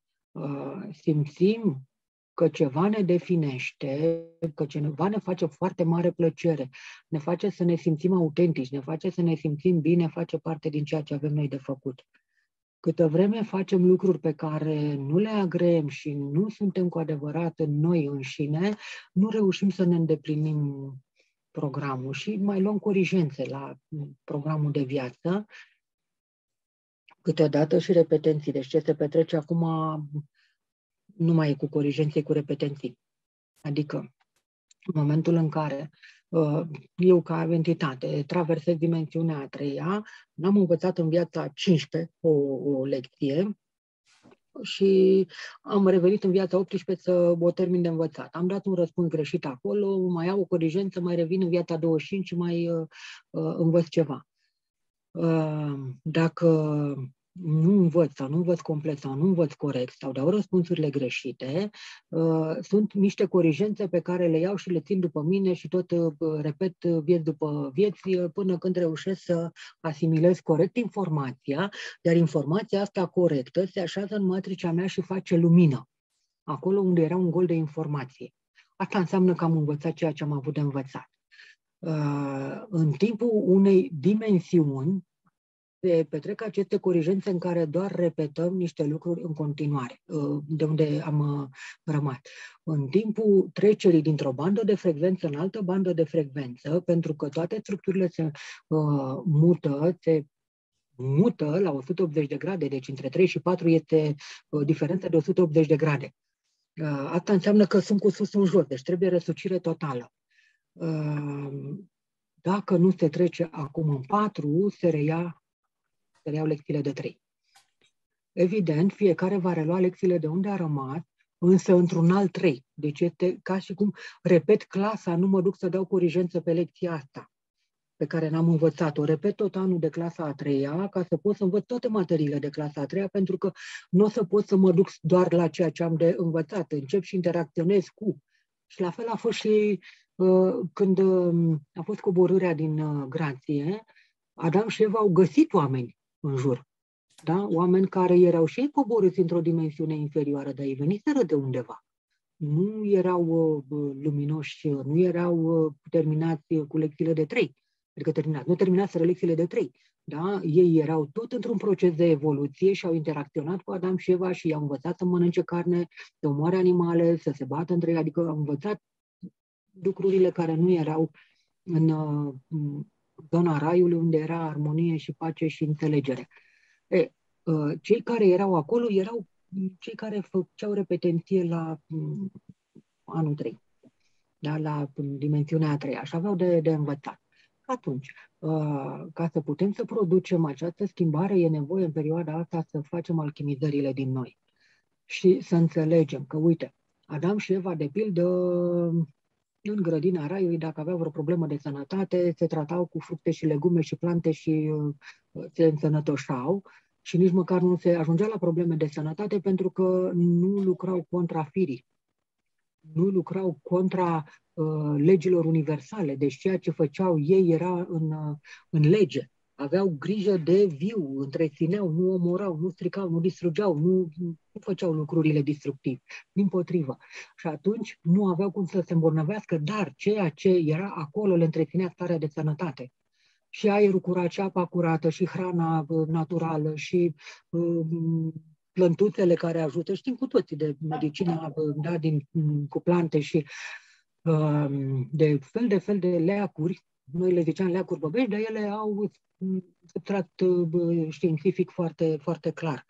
simțim că ceva ne definește, că ceva ne face foarte mare plăcere, ne face să ne simțim autentici, ne face să ne simțim bine, face parte din ceea ce avem noi de făcut. Câtă vreme facem lucruri pe care nu le agreem și nu suntem cu adevărat în noi înșine, nu reușim să ne îndeplinim programul și mai luăm corigențe la programul de viață, câteodată și repetenții. Deci ce se petrece acum nu mai e cu corigențe, e cu repetenții. Adică în momentul în care eu ca entitate traversez dimensiunea a treia, n-am învățat în viața 15 o lecție și am revenit în viața 18 să o termin de învățat. Am dat un răspuns greșit acolo, mai iau o corigență, mai revin în viața 25 și mai învăț ceva. Dacă nu învăț sau nu învăț complet sau nu învăț corect sau dau răspunsurile greșite, sunt niște corigențe pe care le iau și le țin după mine și tot repet vieți după vieți până când reușesc să asimilez corect informația, iar informația asta corectă se așează în matricea mea și face lumină, acolo unde era un gol de informație. Asta înseamnă că am învățat ceea ce am avut de învățat. În timpul unei dimensiuni se petrec aceste corigențe în care doar repetăm niște lucruri în continuare, de unde am rămas. În timpul trecerii dintr-o bandă de frecvență în altă bandă de frecvență, pentru că toate structurile se mută la 180 de grade, deci între 3 și 4 este diferența de 180 de grade. Asta înseamnă că sunt cu sus în jos, deci trebuie răsucire totală. Dacă nu se trece acum în 4, se reiau lecțiile de 3. Evident, fiecare va relua lecțiile de unde a rămas, însă într-un alt 3. Deci este ca și cum repet clasa, nu mă duc să dau corigență pe lecția asta. pe care n-am învățat-o. Repet tot anul de clasa a 3-a ca să pot să învăț toate materiile de clasa a 3-a, pentru că nu o să pot să mă duc doar la ceea ce am de învățat. Încep și interacționez cu. Și la fel a fost și când a fost coborârea din grație, Adam și Eva au găsit oameni în jur. Da? Oameni care erau și ei coborâți într-o dimensiune inferioară, dar ei veniseră de undeva. Nu erau luminoși, nu erau terminați cu lecțiile de 3. Adică nu terminaseră lecțiile de 3. Da? Ei erau tot într-un proces de evoluție și au interacționat cu Adam și Eva și i-au învățat să mănânce carne, să omoare animale, să se bată între ei, adică au învățat lucrurile care nu erau în zona raiului, unde era armonie și pace și înțelegere. Cei care erau acolo erau cei care făceau repetenție la anul 3, da? La dimensiunea a 3-a și aveau de învățat. Atunci, ca să putem să producem această schimbare, e nevoie în perioada asta să facem alchimizările din noi și să înțelegem că, uite, Adam și Eva, de pildă, în grădina raiului, dacă aveau vreo problemă de sănătate, se tratau cu fructe și legume și plante și se însănătoșau și nici măcar nu se ajungea la probleme de sănătate pentru că nu lucrau contra firii, nu lucrau contra legilor universale. Deci ceea ce făceau ei era în lege. Aveau grijă de viu, întrețineau, nu omorau, nu stricau, nu distrugeau, nu făceau lucrurile distructive, dimpotrivă. Și atunci nu aveau cum să se îmbolnăvească, dar ceea ce era acolo le întreținea starea de sănătate. Și aerul curat, și apa curată, și hrana naturală, și plântuțele care ajută. Știm cu toții de medicina, da, cu plante și de fel de leacuri. Noi le ziceam leacuri băbești, dar ele au substrat științific foarte, foarte clar.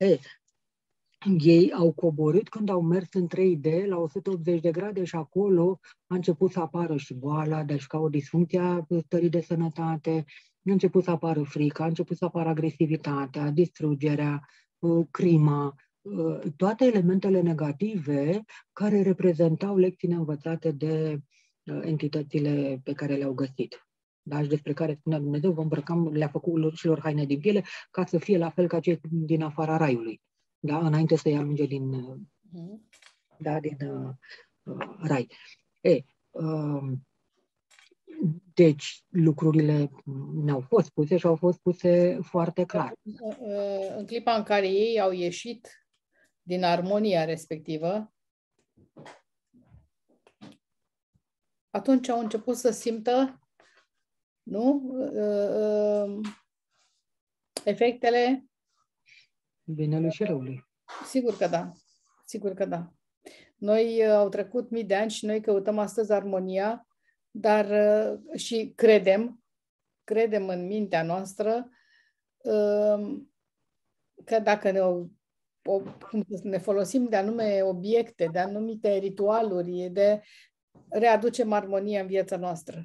Ei au coborât când au mers în 3D la 180 de grade și acolo a început să apară și boala, deci ca o disfuncție a stării de sănătate, a început să apară frica, a început să apară agresivitatea, distrugerea, crima, toate elementele negative care reprezentau lecțiile învățate de entitățile pe care le-au găsit. Da? Și despre care spunea Dumnezeu, le-a făcut și lor haine din piele ca să fie la fel ca cei din afara raiului. Da? Înainte să-i alunge din rai. Deci lucrurile ne-au fost spuse și au fost spuse foarte clar. În clipa în care ei au ieșit din armonia respectivă, atunci au început să simtă, nu? Efectele binelui și răului. Sigur că da. Sigur că da. Noi au trecut mii de ani și noi căutăm astăzi armonia, dar și credem în mintea noastră că dacă ne folosim de anume obiecte, de anumite ritualuri, readucem armonia în viața noastră.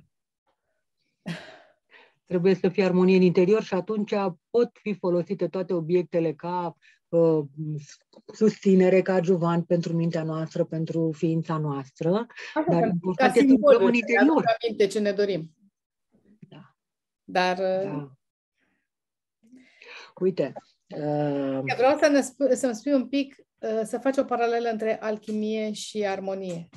Trebuie să fie armonie în interior și atunci pot fi folosite toate obiectele ca susținere, ca adjuvant pentru mintea noastră, pentru ființa noastră. Așa, dar important este să lucrăm în interior. Aminte ce ne dorim. Da. Dar... Da. Uite. Vreau să-mi spui un pic, să faci o paralelă între alchimie și armonie.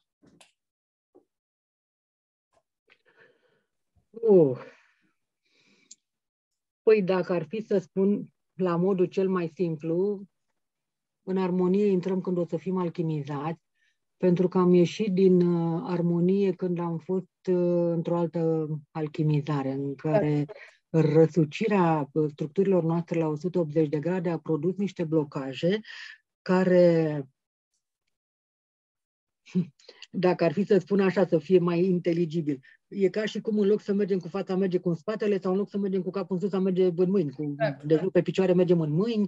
Păi dacă ar fi să spun la modul cel mai simplu, în armonie intrăm când o să fim alchimizați, pentru că am ieșit din armonie când am fost într-o altă alchimizare, în care răsucirea structurilor noastre la 180 de grade a produs niște blocaje care, dacă ar fi să spun așa, să fie mai inteligibil, e ca și cum în loc să mergem cu fața, merge cu spatele, sau în loc să mergem cu capul în sus, să mergem în mâini, de jos pe picioare mergem în mâini,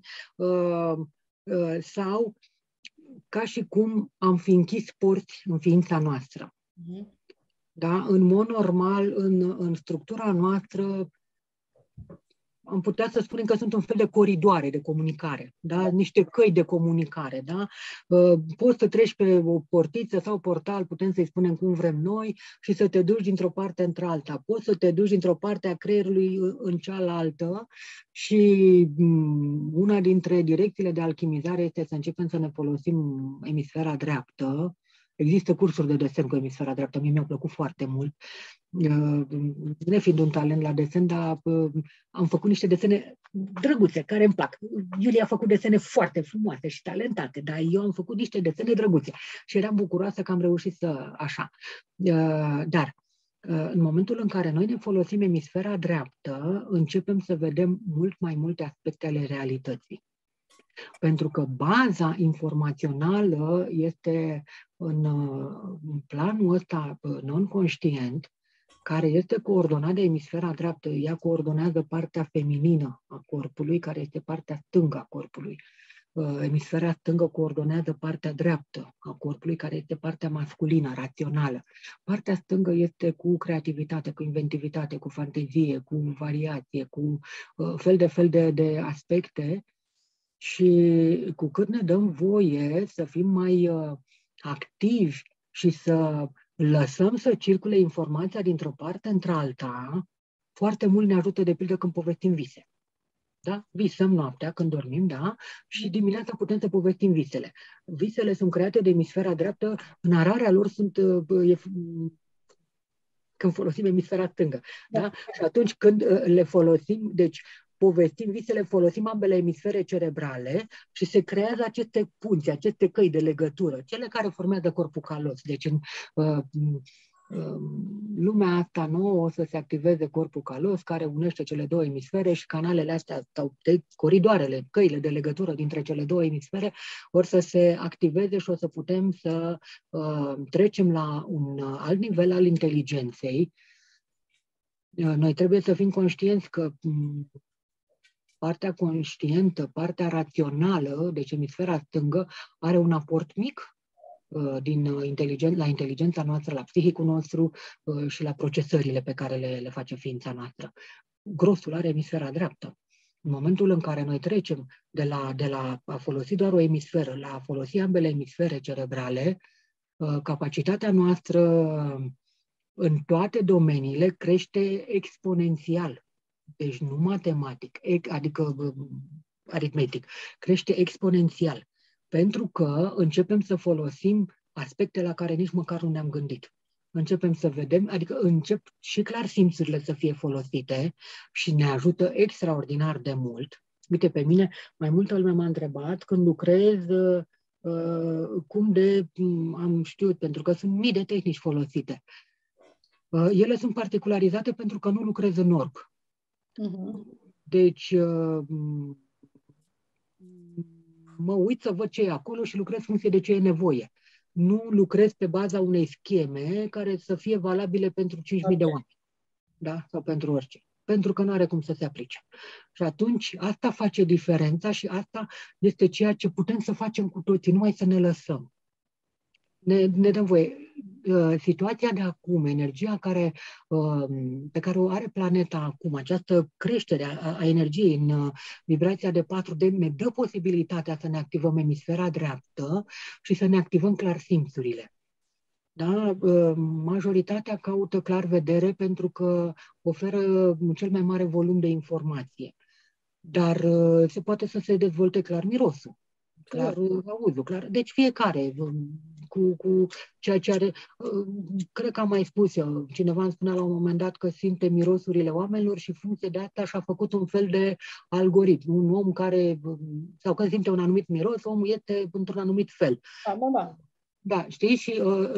sau ca și cum am fi închis porți în ființa noastră. Da? În mod normal, în structura noastră, am putea să spunem că sunt un fel de coridoare de comunicare, da? Niște căi de comunicare. Da? Poți să treci pe o portiță sau portal, putem să-i spunem cum vrem noi, și să te duci dintr-o parte într-alta. Poți să te duci dintr-o parte a creierului în cealaltă și una dintre direcțiile de alchimizare este să începem să ne folosim emisfera dreaptă. Există cursuri de desen cu emisfera dreaptă, mie mi-au plăcut foarte mult. Nefiind un talent la desen, dar am făcut niște desene drăguțe, care îmi plac. Iulia a făcut desene foarte frumoase și talentate, dar eu am făcut niște desene drăguțe și eram bucuroasă că am reușit să așa. Dar în momentul în care noi ne folosim emisfera dreaptă, începem să vedem mult mai multe aspecte ale realității. Pentru că baza informațională este în planul ăsta non-conștient, care este coordonat de emisfera dreaptă. Ea coordonează partea feminină a corpului, care este partea stângă a corpului. Emisfera stângă coordonează partea dreaptă a corpului, care este partea masculină, rațională. Partea stângă este cu creativitate, cu inventivitate, cu fantezie, cu variație, cu fel de aspecte. Și cu cât ne dăm voie să fim mai activi și să lăsăm să circule informația dintr-o parte într-alta, foarte mult ne ajută, de pildă, când povestim vise. Da? Visăm noaptea când dormim, da? Și dimineața putem să povestim visele. Visele sunt create de emisfera dreaptă, nararea lor sunt când folosim emisfera stângă. Da? Și atunci când le folosim, deci povestim visele, folosim ambele emisfere cerebrale și se creează aceste punți, aceste căi de legătură, cele care formează corpul calos. Deci în lumea asta nouă o să se activeze corpul calos, care unește cele două emisfere, și canalele astea sau coridoarele, căile de legătură dintre cele două emisfere or să se activeze și o să putem să trecem la un alt nivel al inteligenței. Noi trebuie să fim conștienți că partea conștientă, partea rațională, deci emisfera stângă, are un aport mic la inteligența noastră, la psihicul nostru și la procesările pe care le face ființa noastră. Grosul are emisfera dreaptă. În momentul în care noi trecem de la a folosi doar o emisferă la a folosi ambele emisfere cerebrale, capacitatea noastră în toate domeniile crește exponențial. Deci nu matematic, adică aritmetic, crește exponențial. Pentru că începem să folosim aspecte la care nici măcar nu ne-am gândit. Începem să vedem, adică încep și clar simțurile să fie folosite și ne ajută extraordinar de mult. Uite, pe mine mai multă lume m-a întrebat când lucrez cum de am știut, pentru că sunt mii de tehnici folosite. Ele sunt particularizate pentru că nu lucrez în orb. Deci mă uit să văd ce e acolo și lucrez în funcție de ce e nevoie. Nu lucrez pe baza unei scheme care să fie valabile pentru 5.000 de oameni. Da? Sau pentru orice. Pentru că nu are cum să se aplice. Și atunci asta face diferența și asta este ceea ce putem să facem cu toții, numai să ne lăsăm. Ne dăm voie. Situația de acum, energia pe care o are planeta acum, această creștere a energiei în vibrația de 4D, ne dă posibilitatea să ne activăm emisfera dreaptă și să ne activăm clar simțurile. Da? Majoritatea caută clar vedere pentru că oferă cel mai mare volum de informație. Dar se poate să se dezvolte clar mirosul. Clar auzul, clar. Deci fiecare cu ceea ce are. Cred că am mai spus eu, cineva îmi spunea la un moment dat că simte mirosurile oamenilor și în funcție de asta și-a făcut un fel de algoritm. Un om care, sau când simte un anumit miros, omul este într-un anumit fel. Da, știi? Și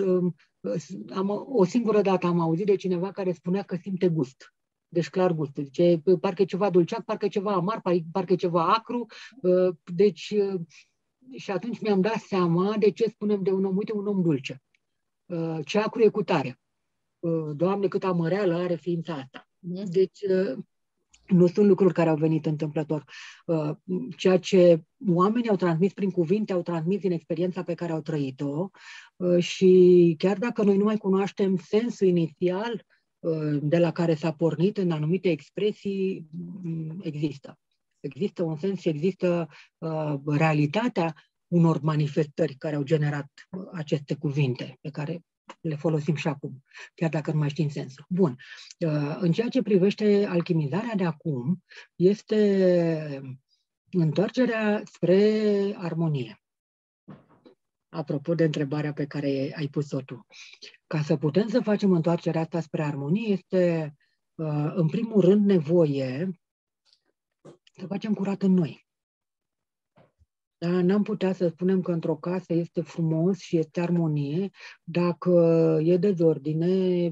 o singură dată am auzit de cineva care spunea că simte gust. Deci clar gust. Zice, parcă e ceva dulceac, parcă e ceva amar, parcă e ceva acru. Deci, și atunci mi-am dat seama de ce spunem de un om, uite, un om dulce. Ce acru e cu tare. Doamne, cât amăreală are ființa asta. Deci, nu sunt lucruri care au venit întâmplător. Ceea ce oamenii au transmis prin cuvinte, au transmis din experiența pe care au trăit-o și chiar dacă noi nu mai cunoaștem sensul inițial, de la care s-a pornit în anumite expresii există. Există un sens și există realitatea unor manifestări care au generat aceste cuvinte pe care le folosim și acum, chiar dacă nu mai știm sensul. Bun. În ceea ce privește alchimizarea de acum, este întoarcerea spre armonie. Apropo de întrebarea pe care ai pus-o tu. Ca să putem să facem întoarcerea asta spre armonie, este, în primul rând, nevoie să facem curat în noi. Dar n-am putea să spunem că într-o casă este frumos și este armonie dacă e dezordine,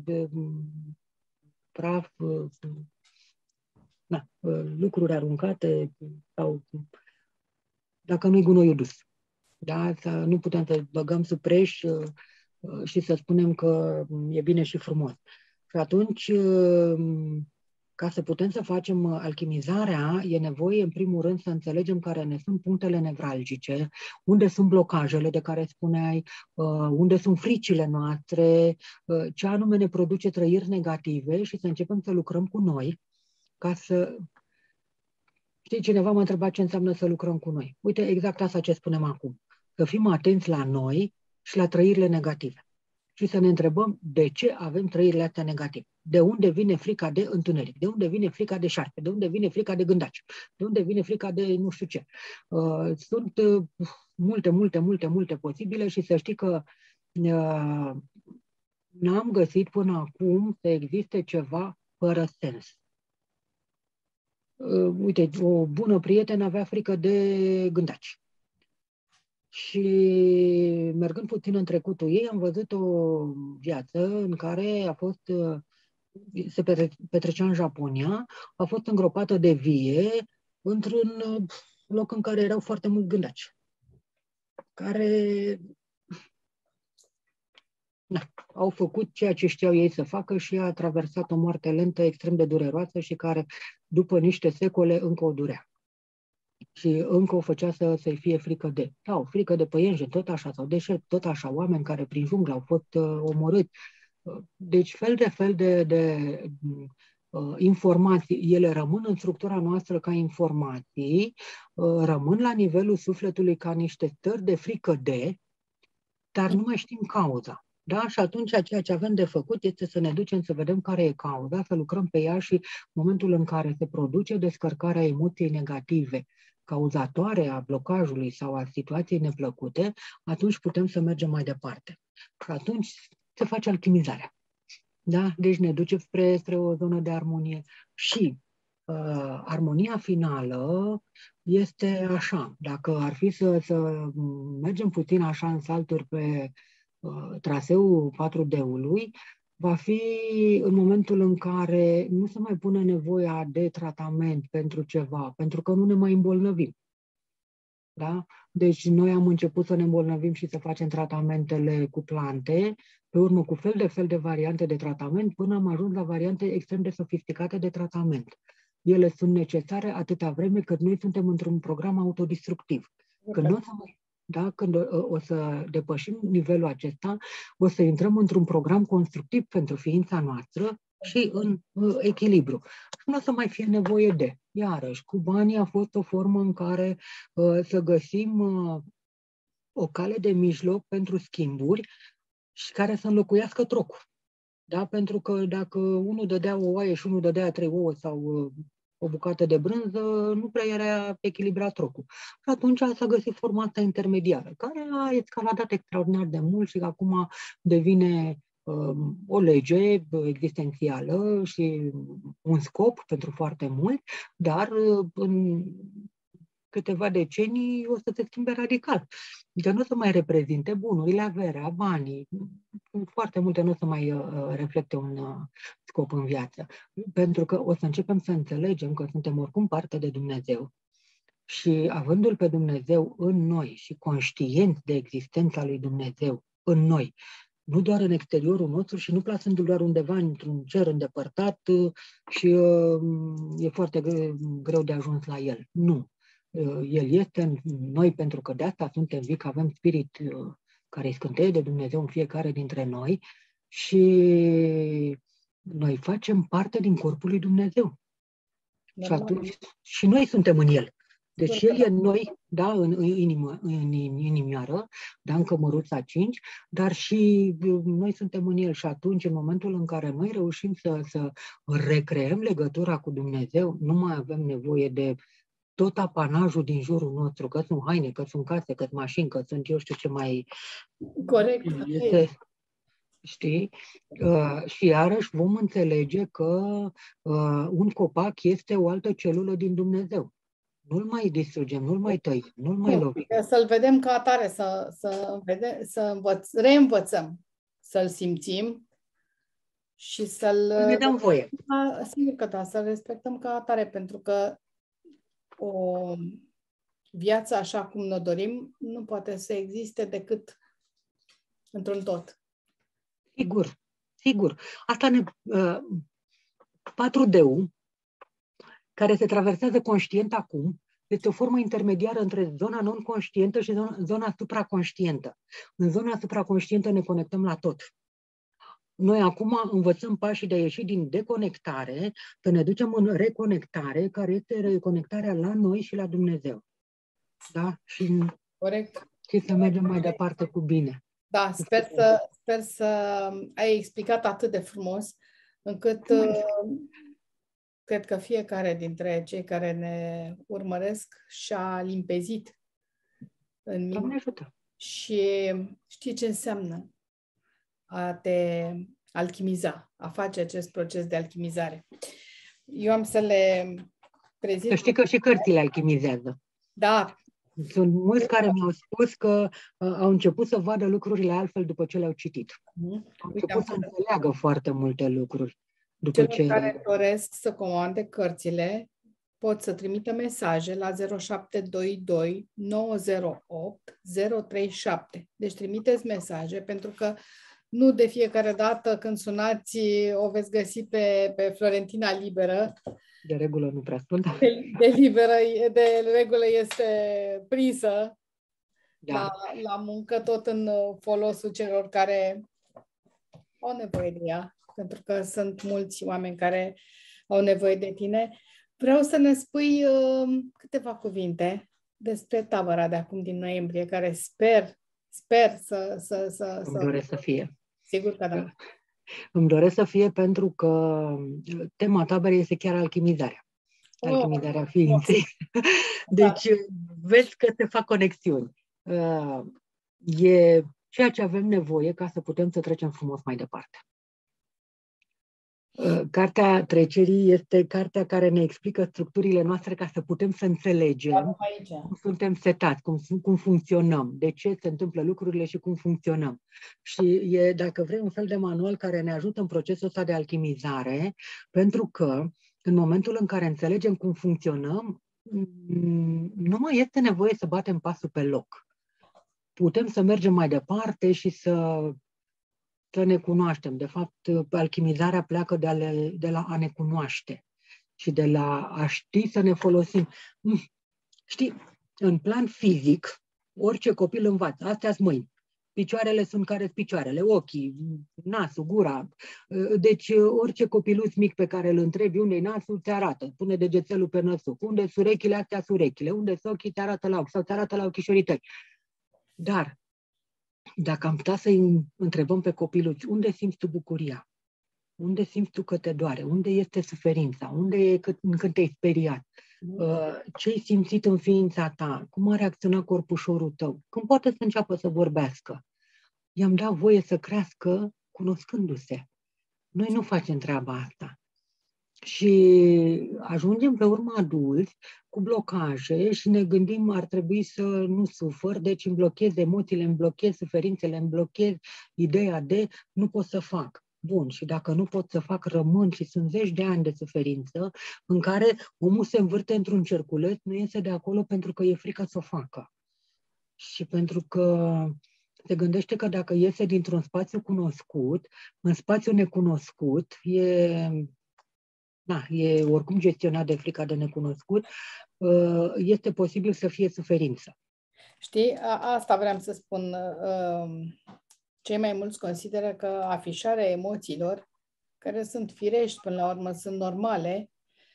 praf, lucruri aruncate sau dacă nu-i gunoiul dus. Da? Nu putem să băgăm sub preș și să spunem că e bine și frumos. Și atunci, ca să putem să facem alchimizarea, e nevoie, în primul rând, să înțelegem care ne sunt punctele nevralgice, unde sunt blocajele de care spuneai, unde sunt fricile noastre, ce anume ne produce trăiri negative și să începem să lucrăm cu noi ca să... Știi, cineva m-a întrebat ce înseamnă să lucrăm cu noi. Uite, exact asta ce spunem acum. Să fim atenți la noi și la trăirile negative. Și să ne întrebăm de ce avem trăirile astea negative. De unde vine frica de întuneric? De unde vine frica de șarpe? De unde vine frica de gândaci? De unde vine frica de nu știu ce? Sunt multe posibile și să știi că n-am găsit până acum să existe ceva fără sens. Uite, o bună prietenă avea frică de gândaci. Și mergând puțin în trecutul ei, am văzut o viață în care a fost, se petrecea în Japonia, a fost îngropată de vie într-un loc în care erau foarte mulți gândaci, care au făcut ceea ce știau ei să facă și a traversat o moarte lentă extrem de dureroasă și care, după niște secole, încă o durea. Și încă o făcea să-i fie frică de. Sau frică de păienjen, tot așa, sau deșert, tot așa, oameni care prin junglă au fost omorâți. Deci fel de informații, ele rămân în structura noastră ca informații, rămân la nivelul sufletului ca niște stări de frică de, dar nu mai știm cauza. Da? Și atunci ceea ce avem de făcut este să ne ducem să vedem care e cauza, să lucrăm pe ea și în momentul în care se produce descărcarea emoției negative, cauzatoare a blocajului sau a situației neplăcute, atunci putem să mergem mai departe. Și atunci se face alchimizarea. Da? Deci ne duce spre o zonă de armonie. Și armonia finală este așa. Dacă ar fi să mergem puțin așa în salturi pe traseul 4D-ului, va fi în momentul în care nu se mai pune nevoia de tratament pentru ceva, pentru că nu ne mai îmbolnăvim. Da? Deci noi am început să ne îmbolnăvim și să facem tratamentele cu plante, pe urmă cu fel de variante de tratament, până am ajuns la variante extrem de sofisticate de tratament. Ele sunt necesare atâta vreme cât noi suntem într-un program autodestructiv. Când nu o să mai Da? Când o să depășim nivelul acesta, o să intrăm într-un program constructiv pentru ființa noastră și în echilibru. Și nu o să mai fie nevoie de. Iarăși, cu banii a fost o formă în care să găsim o cale de mijloc pentru schimburi și care să înlocuiască trocul. Da? Pentru că dacă unul dădea o oaie și unul dădea 3 ouă sau o bucată de brânză, nu prea era echilibrat trocul. Și atunci s-a găsit forma asta intermediară, care a escaladat extraordinar de mult și acum devine o lege existențială și un scop pentru foarte mulți, dar în câteva decenii o să se schimbe radical. Adică nu o să mai reprezinte bunurile, averea, banii, foarte multe nu o să mai reflecte un scop în viață. Pentru că o să începem să înțelegem că suntem oricum parte de Dumnezeu și avându-L pe Dumnezeu în noi și conștienți de existența lui Dumnezeu în noi, nu doar în exteriorul nostru și nu plasându-l doar undeva într-un cer îndepărtat și e foarte greu de ajuns la el. Nu. El este în noi pentru că de asta suntem vii, că avem spirit care îi scânteie de Dumnezeu în fiecare dintre noi și Noi facem parte din corpul lui Dumnezeu. Și Normal. atunci și noi suntem în El. Deci Sigur El că e în noi, da, în inimioară, da, în cămăruța 5, dar și noi suntem în El. Și atunci, în momentul în care noi reușim să recreăm legătura cu Dumnezeu, nu mai avem nevoie de tot apanajul din jurul nostru, că sunt haine, că sunt case, că sunt mașini, că sunt eu știu ce mai corect. este, știi? Și iarăși vom înțelege că un copac este o altă celulă din Dumnezeu. Nu-l mai distrugem, nu-l mai tăiem, nu-l mai lovim. Să-l vedem ca atare, reînvățăm să-l simțim și să-l... Ne dăm voie. Sigur că da, să-l respectăm ca atare, pentru că o viață așa cum ne dorim nu poate să existe decât într-un tot. Sigur, sigur. Asta 4D-ul, care se traversează conștient acum, este o formă intermediară între zona non-conștientă și zona supraconștientă. În zona supraconștientă ne conectăm la tot. Noi acum învățăm pașii de a ieși din deconectare, să ne ducem în reconectare, care este reconectarea la noi și la Dumnezeu. Da? Corect. Și să mergem mai departe cu bine. Da, sper să ai explicat atât de frumos, încât cred că fiecare dintre cei care ne urmăresc și-a limpezit în mine. Și știi ce înseamnă a te alchimiza, a face acest proces de alchimizare. Eu am să le prezint... Să știi că și cărțile alchimizează. Da. Sunt mulți care mi-au spus că au început să vadă lucrurile altfel după ce le-au citit. Au început să înțeleagă foarte multe lucruri. Celor care doresc să comande cărțile pot să trimită mesaje la 0722 908 037. Deci trimiteți mesaje, pentru că nu de fiecare dată când sunați o veți găsi pe Florentina liberă. De regulă nu prea sunt. De regulă este prinsă, da, la muncă, tot în folosul celor care au nevoie de ea, pentru că sunt mulți oameni care au nevoie de tine. Vreau să ne spui câteva cuvinte despre tabăra de acum din noiembrie, care sper să... Îmi doresc să fie. Sigur că da. Îmi doresc să fie pentru că tema taberei este chiar alchimizarea. Alchimizarea ființei. Deci vezi că se fac conexiuni. E ceea ce avem nevoie ca să putem să trecem frumos mai departe. Cartea trecerii este cartea care ne explică structurile noastre ca să putem să înțelegem cum suntem setați, cum funcționăm, de ce se întâmplă lucrurile și cum funcționăm. Și e, dacă vrei, un fel de manual care ne ajută în procesul ăsta de alchimizare, pentru că în momentul în care înțelegem cum funcționăm, nu mai este nevoie să batem pasul pe loc. Putem să mergem mai departe și să ne cunoaștem. De fapt, alchimizarea pleacă de la a ne cunoaște și de la a ști să ne folosim. Știi, în plan fizic, orice copil învață. Astea-s mâini. Picioarele sunt care-s picioarele, ochii, nasul, gura. Deci orice copiluț mic pe care îl întrebi unde-i nasul, ți arată. Pune degețelul pe năsuc. Unde sunt urechile, astea sunt urechile. Unde sunt ochii, ți arată la ochi sau ți arată la ochișorii tăi. Dar dacă am putea să-i întrebăm pe copiluț, unde simți tu bucuria? Unde simți tu că te doare? Unde este suferința? Unde e când te-ai speriat? Ce-ai simțit în ființa ta? Cum a reacționat corpușorul tău? Când poate să înceapă să vorbească? I-am dat voie să crească cunoscându-se. Noi nu facem treaba asta. Și ajungem pe urmă adulți cu blocaje și ne gândim ar trebui să nu sufăr, deci îmi blochez emoțiile, îmi blochez suferințele, îmi blochez ideea de nu pot să fac. Bun, și dacă nu pot să fac, rămân și sunt zeci de ani de suferință în care omul se învârte într-un cerculeț, nu iese de acolo pentru că e frică să o facă. Și pentru că se gândește că dacă iese dintr-un spațiu cunoscut, în spațiu necunoscut, e oricum gestionat de frica de necunoscut, este posibil să fie suferință. Știi, asta vreau să spun. Cei mai mulți consideră că afișarea emoțiilor care sunt firești, până la urmă sunt normale,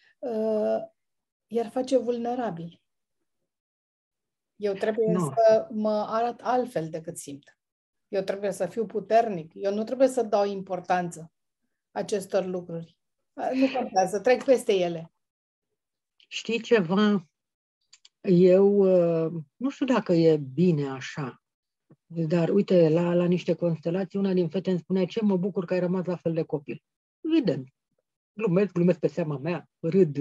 iar face vulnerabil. Eu trebuie să mă arăt altfel decât simt. Eu trebuie să fiu puternic. Eu nu trebuie să dau importanță acestor lucruri. Nu contează, trec peste ele. Știi ceva? Eu nu știu dacă e bine așa, dar uite, la niște constelații, una din fete îmi spunea: ce mă bucur că ai rămas la fel de copil. Evident, glumesc pe seama mea, râd,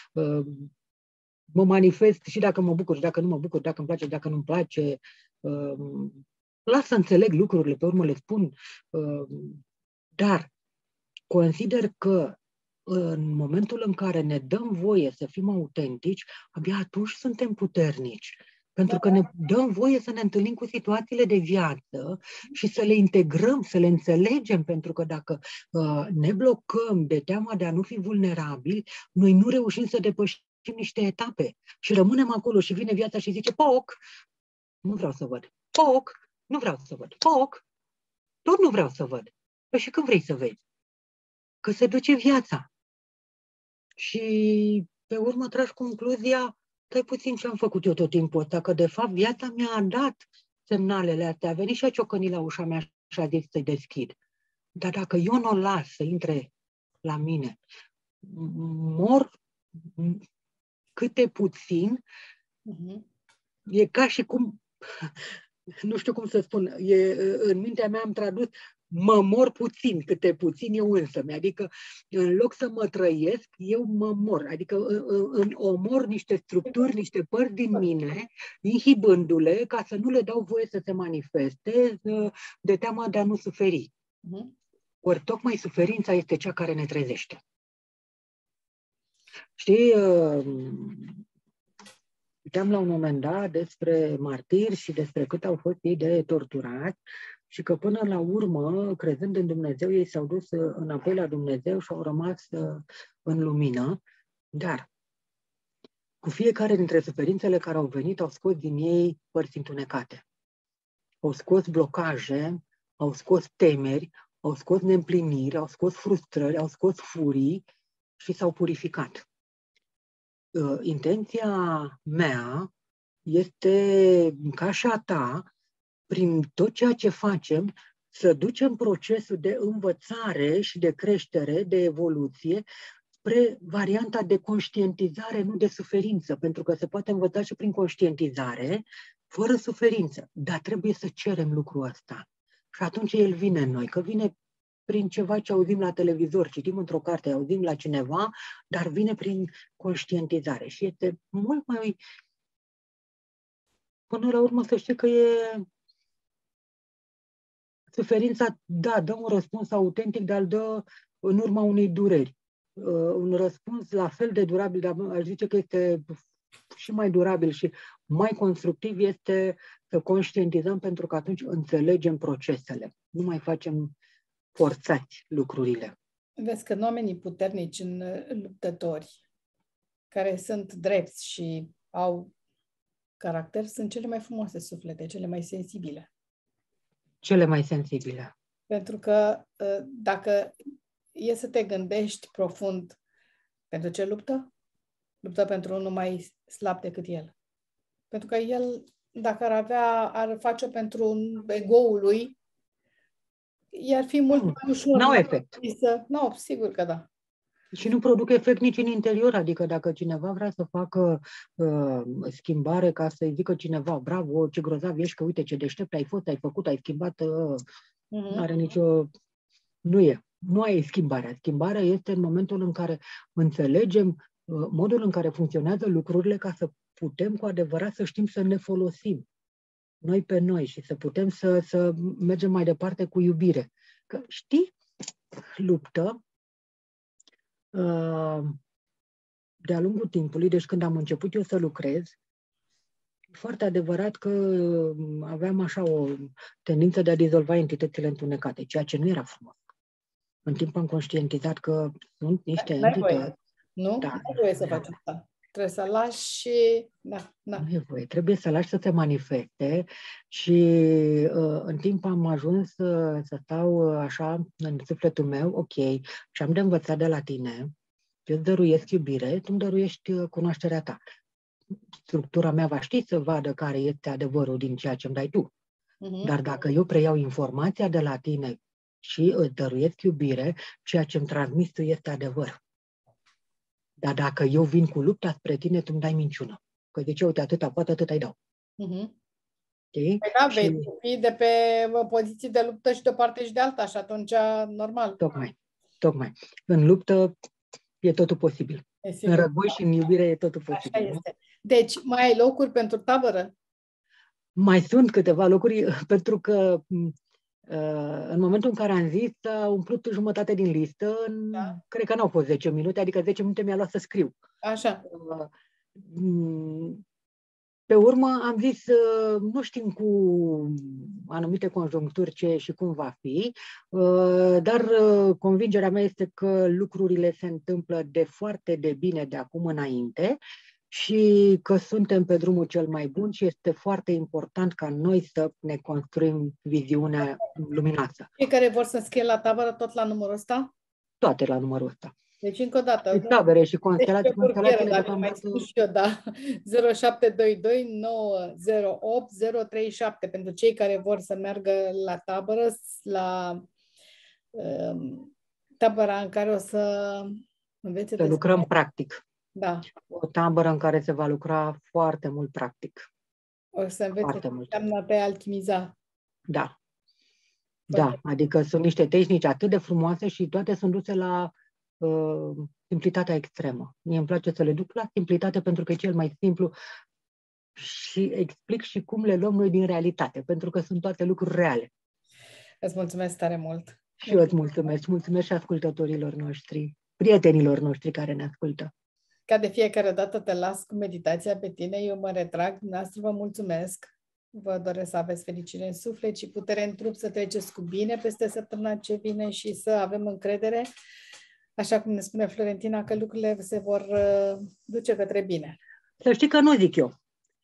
mă manifest și dacă mă bucur și dacă nu mă bucur, dacă îmi place, dacă nu-mi place. Las să înțeleg lucrurile, pe urmă le spun. Dar consider că în momentul în care ne dăm voie să fim autentici, abia atunci suntem puternici. Pentru că ne dăm voie să ne întâlnim cu situațiile de viață și să le integrăm, să le înțelegem, pentru că dacă ne blocăm de teama de a nu fi vulnerabili, noi nu reușim să depășim niște etape și rămânem acolo și vine viața și zice: poc, nu vreau să văd, poc, nu vreau să văd, poc, tot nu vreau să văd. Păi și când vrei să vezi? Că se duce viața. Și pe urmă tragi concluzia: stai puțin, ce am făcut eu tot timpul ăsta, că de fapt viața mi-a dat semnalele astea. A venit și a ciocănit la ușa mea și a zis să-i deschid. Dar dacă eu nu o las să intre la mine, mor câte puțin, e ca și cum, nu știu cum să spun, în mintea mea am tradus: mă mor puțin, câte puțin eu însămi. Adică, în loc să mă trăiesc, eu mă mor. Adică omor niște structuri, niște părți din mine, inhibându-le, ca să nu le dau voie să se manifeste, de teama de a nu suferi. Ori tocmai suferința este cea care ne trezește. Știi, citeam la un moment dat despre martiri și despre cât au fost ei de torturați, și că până la urmă, crezând în Dumnezeu, ei s-au dus înapoi la Dumnezeu și au rămas în lumină. Dar cu fiecare dintre suferințele care au venit, au scos din ei părți întunecate. Au scos blocaje, au scos temeri, au scos neîmpliniri, au scos frustrări, au scos furii și s-au purificat. Intenția mea este, ca și a ta, prin tot ceea ce facem, să ducem procesul de învățare și de creștere, de evoluție, spre varianta de conștientizare, nu de suferință, pentru că se poate învăța și prin conștientizare, fără suferință. Dar trebuie să cerem lucrul ăsta. Și atunci el vine în noi, că vine prin ceva ce auzim la televizor, citim într-o carte, auzim la cineva, dar vine prin conștientizare. Și este mult mai... Până la urmă să știi că e... Suferința, da, dă un răspuns autentic, dar îl dă în urma unei dureri. Un răspuns la fel de durabil, dar aș zice că este și mai durabil și mai constructiv, este să conștientizăm, pentru că atunci înțelegem procesele. Nu mai facem forțați lucrurile. Vezi că oamenii puternici în luptători, care sunt drepți și au caracter, sunt cele mai frumoase suflete, cele mai sensibile. Cele mai sensibile. Pentru că dacă e să te gândești profund, pentru ce luptă? Luptă pentru unul mai slab decât el. Pentru că el, dacă ar face pentru ego-ul lui, i-ar fi mult mai ușor. N-au efect. Nu, sigur că da. Și nu produc efect nici în interior, adică dacă cineva vrea să facă schimbare, ca să-i zică cineva: bravo, ce grozav ești, că uite ce deștept ai fost, ai făcut, ai schimbat, nu are nicio... Nu ai schimbarea. Schimbarea este în momentul în care înțelegem modul în care funcționează lucrurile, ca să putem cu adevărat să știm să ne folosim noi pe noi și să putem să mergem mai departe cu iubire. Că știi, luptă de-a lungul timpului, deci când am început eu să lucrez, e foarte adevărat că aveam așa o tendință de a dizolva entitățile întunecate, ceea ce nu era frumos. În timp am conștientizat că sunt niște entități. Nu? Da, Nu trebuie să faci asta. Trebuie să lași și... Da. Nu e voie. Trebuie să lași să se manifeste și în timp am ajuns să stau așa în sufletul meu, ok, ce am de învățat de la tine, eu îți dăruiesc iubire, tu îmi dăruiești cunoașterea ta. Structura mea va ști să vadă care este adevărul din ceea ce îmi dai tu. Dar dacă eu preiau informația de la tine și îți dăruiesc iubire, ceea ce îmi transmis tu este adevăr. Dar dacă eu vin cu lupta spre tine, tu îmi dai minciună. Că zice, uite, atâta poate, atâta îi dau. Okay? Păi da, vei fi de pe poziții de luptă și de o parte și de alta și atunci, normal. Tocmai. În luptă e totul posibil. În război și în iubire e totul posibil. Așa este. Deci, mai ai locuri pentru tabără? Mai sunt câteva locuri, pentru că în momentul în care am zis, a umplut jumătate din listă, cred că n-au fost 10 minute, adică 10 minute mi-a luat să scriu. Așa. Pe urmă am zis, nu știm cu anumite conjuncturi ce și cum va fi, dar convingerea mea este că lucrurile se întâmplă foarte de bine de acum înainte și că suntem pe drumul cel mai bun și este foarte important ca noi să ne construim viziunea luminoasă. Cei care vor să scrie la tabără tot la numărul ăsta? Toate la numărul ăsta. Deci, încă o dată. Și tabere și constelații. Dar mai spun și eu, da. 0722 908 037 pentru cei care vor să meargă la tabără, la tabăra în care o să învețe să lucrăm practic. Da. O tabără în care se va lucra foarte mult practic. O să învețe ce înseamnă pe alchimiza. Da. Da, adică sunt niște tehnici atât de frumoase și toate sunt duse la simplitatea extremă. Mie îmi place să le duc la simplitate pentru că e cel mai simplu și explic și cum le luăm noi din realitate, pentru că sunt toate lucruri reale. Îți mulțumesc tare mult! Și eu îți mulțumesc. Mulțumesc și ascultătorilor noștri, prietenilor noștri care ne ascultă. Ca de fiecare dată te las cu meditația pe tine, eu mă retrag, dumneavoastră vă mulțumesc. Vă doresc să aveți fericire în suflet și putere în trup, să treceți cu bine peste săptămâna ce vine și să avem încredere, așa cum ne spune Florentina, că lucrurile se vor duce către bine. Să știi că nu zic eu.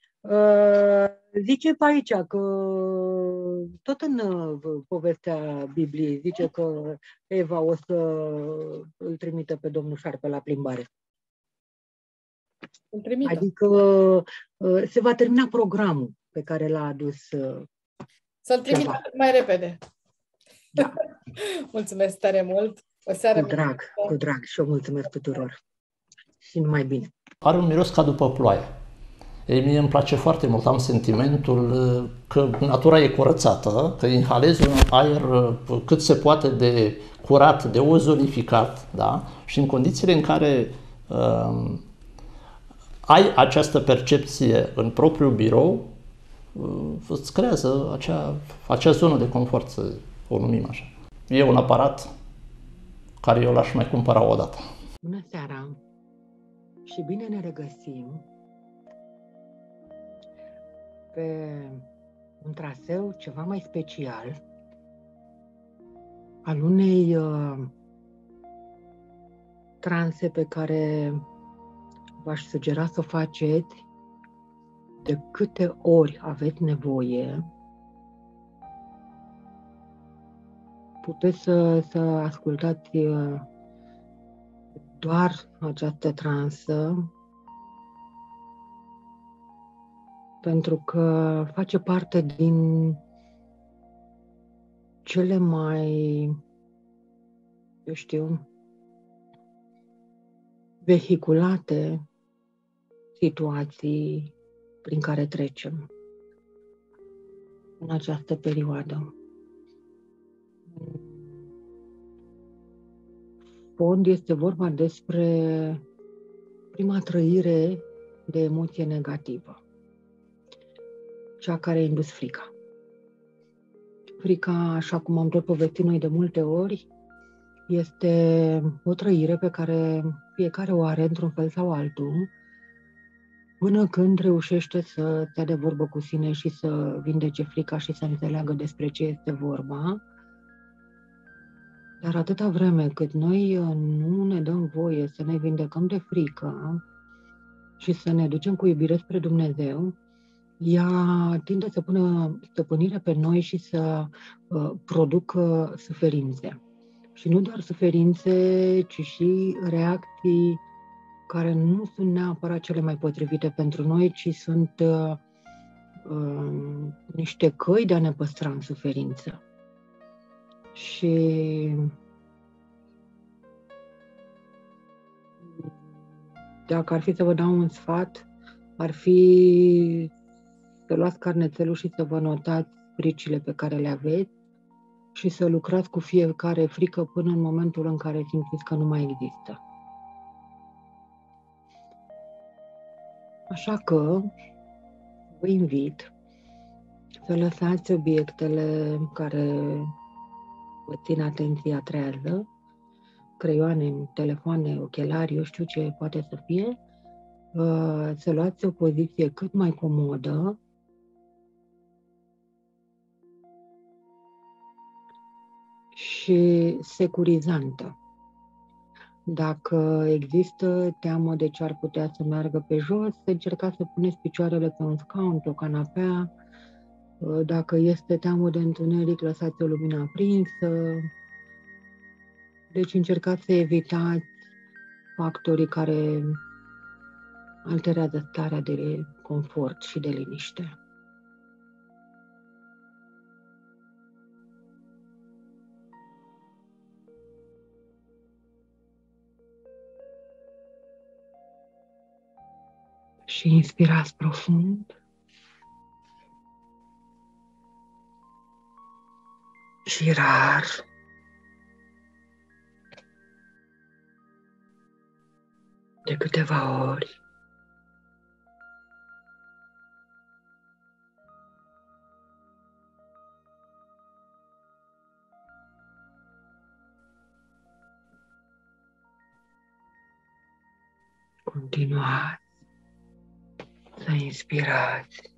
Zice pe aici că tot în povestea Bibliei zice că Eva o să îl trimită pe domnul șarpe la plimbare. Adică se va termina programul pe care l-a adus. Să-l trimită cât mai repede. Da. Mulțumesc tare mult. O seară cu drag și eu mulțumesc tuturor. Și numai bine. Are un miros ca după ploaie. Ei, mie îmi place foarte mult, am sentimentul că natura e curățată, că inhalezi un aer cât se poate de curat, de ozonificat, da? Și în condițiile în care ai această percepție în propriul birou, îți creează acea zonă de confort, să o numim așa. E un aparat care eu l-aș mai cumpăra o dată. Bună seara și bine ne regăsim pe un traseu ceva mai special al unei transe pe care v-aș sugera să o faceți de câte ori aveți nevoie. Puteți să ascultați doar această transă, pentru că face parte din cele mai, eu știu, vehiculate situații prin care trecem în această perioadă. Fond este vorba despre prima trăire de emoție negativă, cea care a indus frica. Frica, așa cum am tot povestit noi de multe ori, este o trăire pe care fiecare o are într-un fel sau altul, până când reușește să stea de vorbă cu sine și să vindece frica și să înțeleagă despre ce este vorba. Dar atâta vreme cât noi nu ne dăm voie să ne vindecăm de frică și să ne ducem cu iubire spre Dumnezeu, ea tinde să pună stăpânire pe noi și să producă suferințe. Și nu doar suferințe, ci și reacții care nu sunt neapărat cele mai potrivite pentru noi, ci sunt niște căi de a ne păstra în suferință. Și dacă ar fi să vă dau un sfat, ar fi să luați carnețelul și să vă notați fricile pe care le aveți și să lucrați cu fiecare frică până în momentul în care simțiți că nu mai există. Așa că vă invit să lăsați obiectele care vă țin atenția trează, creioane, telefoane, ochelari, eu știu ce poate să fie, să luați o poziție cât mai comodă și securizantă. Dacă există teamă de ce ar putea să meargă pe jos, să încercați să puneți picioarele pe un scaun, pe o canapea. Dacă este teamă de întuneric, lăsați o lumină aprinsă. Deci încercați să evitați factorii care alterează starea de confort și de liniște. Și inspirați profund. Și rar. De câteva ori. Continuați să inspirați.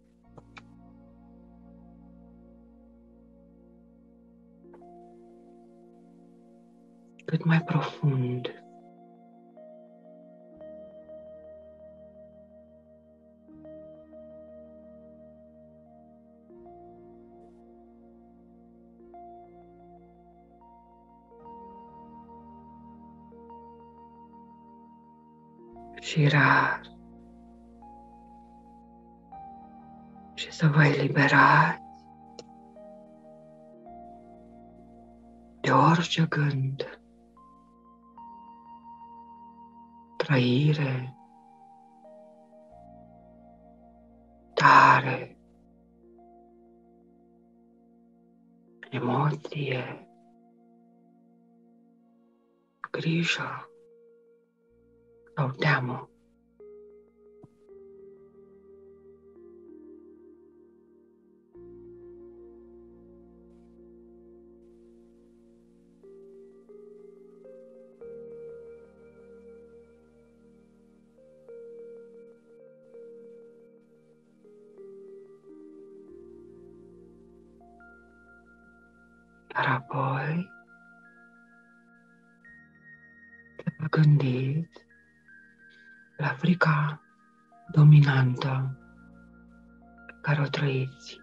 Cât mai profund. Și rar. Și să vă eliberați de orice gând, trăire, tare, emoție, grijă sau teamă. Dar apoi să vă gândiți la frica dominantă pe care o trăiți.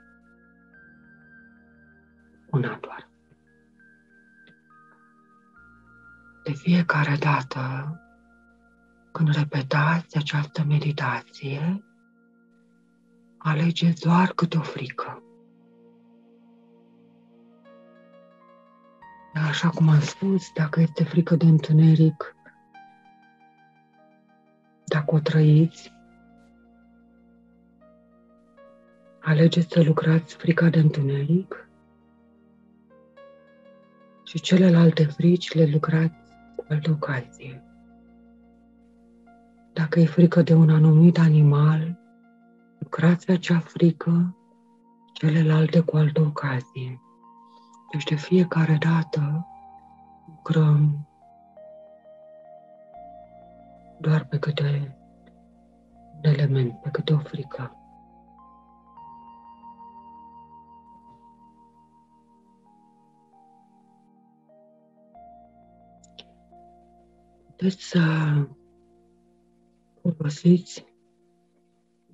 Una doar. De fiecare dată când repetați această meditație, alegeți doar câte o frică. Așa cum am spus, dacă este frică de întuneric, dacă o trăiți, alegeți să lucrați frica de întuneric și celelalte frici le lucrați cu altă ocazie. Dacă e frică de un anumit animal, lucrați acea frică, celelalte cu altă ocazie. Deci de fiecare dată lucrăm doar pe câte un element, pe câte o frică. Puteți să folosiți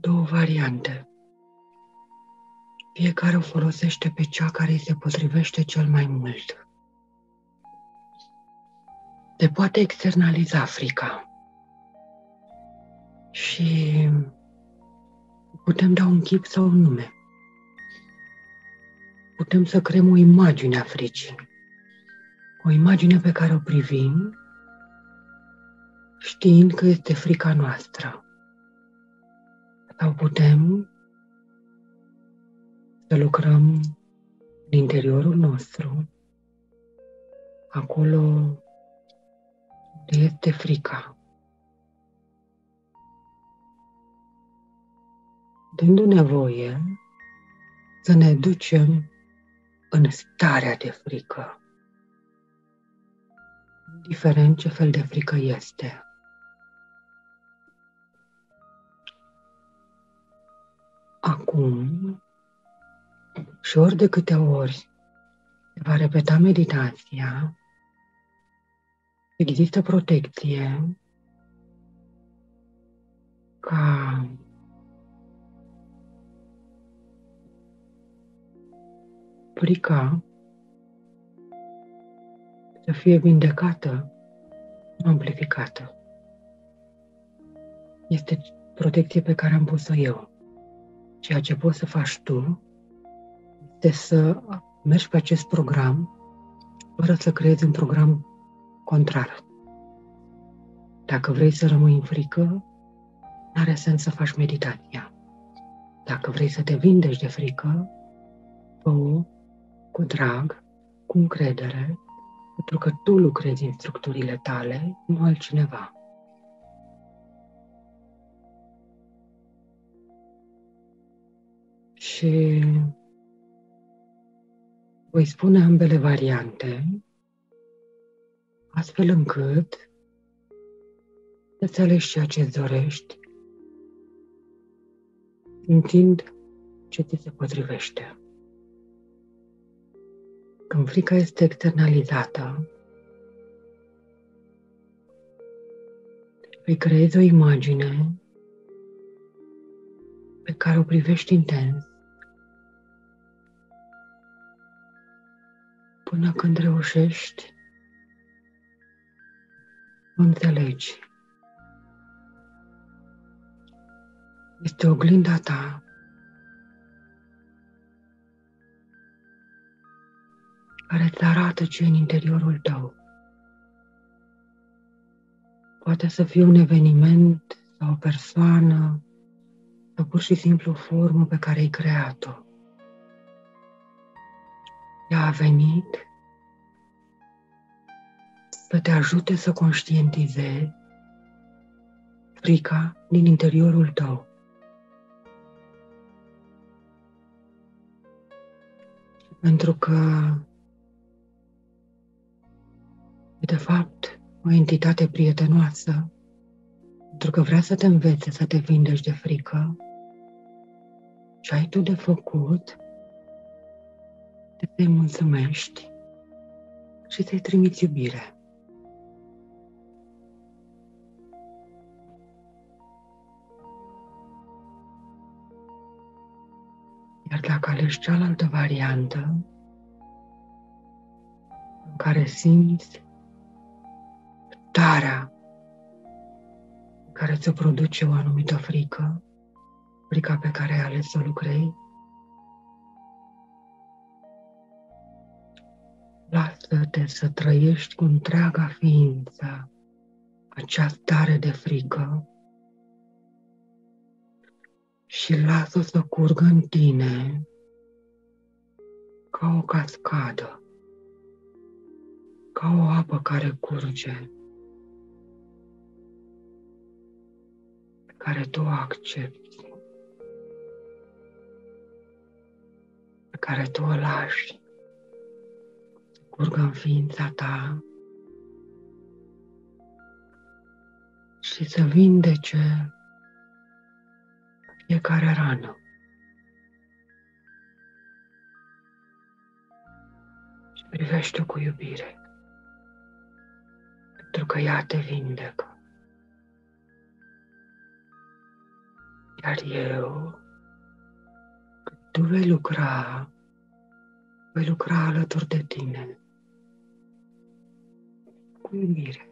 două variante. Fiecare o folosește pe cea care îi se potrivește cel mai mult. Se poate externaliza frica și putem da un chip sau un nume. Putem să creăm o imagine a fricii. O imagine pe care o privim știind că este frica noastră. Sau putem să lucrăm în interiorul nostru, acolo unde este frica. Dându-ne voie să ne ducem în starea de frică, indiferent ce fel de frică este. Acum, și ori de câte ori se va repeta meditația, există protecție ca frica să fie vindecată, nu amplificată. Este protecție pe care am pus-o eu. Ceea ce poți să faci tu este să mergi pe acest program fără să creezi un program contrar. Dacă vrei să rămâi în frică, n-are sens să faci meditația. Dacă vrei să te vindeci de frică, fă-o cu drag, cu încredere, pentru că tu lucrezi în structurile tale, nu altcineva. Și voi spune ambele variante, astfel încât să-ți alegi ceea ce îți dorești, simțind ce ți se potrivește. Când frica este externalizată, îi creezi o imagine pe care o privești intens până când reușești să înțelegi. Este oglinda ta care îți arată ce e în interiorul tău. Poate să fie un eveniment sau o persoană sau pur și simplu o formă pe care ai creat-o. Ea a venit să te ajute să conștientizezi frica din interiorul tău. Pentru că e de fapt o entitate prietenoasă, pentru că vrea să te învețe să te vindeci de frică, ce ai tu de făcut, să te mulțumești și să-i trimiți iubire. Iar dacă alegi cealaltă variantă, în care simți starea care ți-o produce o anumită frică, frica pe care ai ales să o lucrezi, lasă-te să trăiești cu întreaga ființă acea stare de frică și lasă-o să curgă în tine ca o cascadă, ca o apă care curge, pe care tu o accepti, pe care tu o lași să curgă în ființa ta și să vindece fiecare rană. Și privește-o cu iubire, pentru că ea te vindecă. Iar eu, tu vei lucra alături de tine, cu iubire.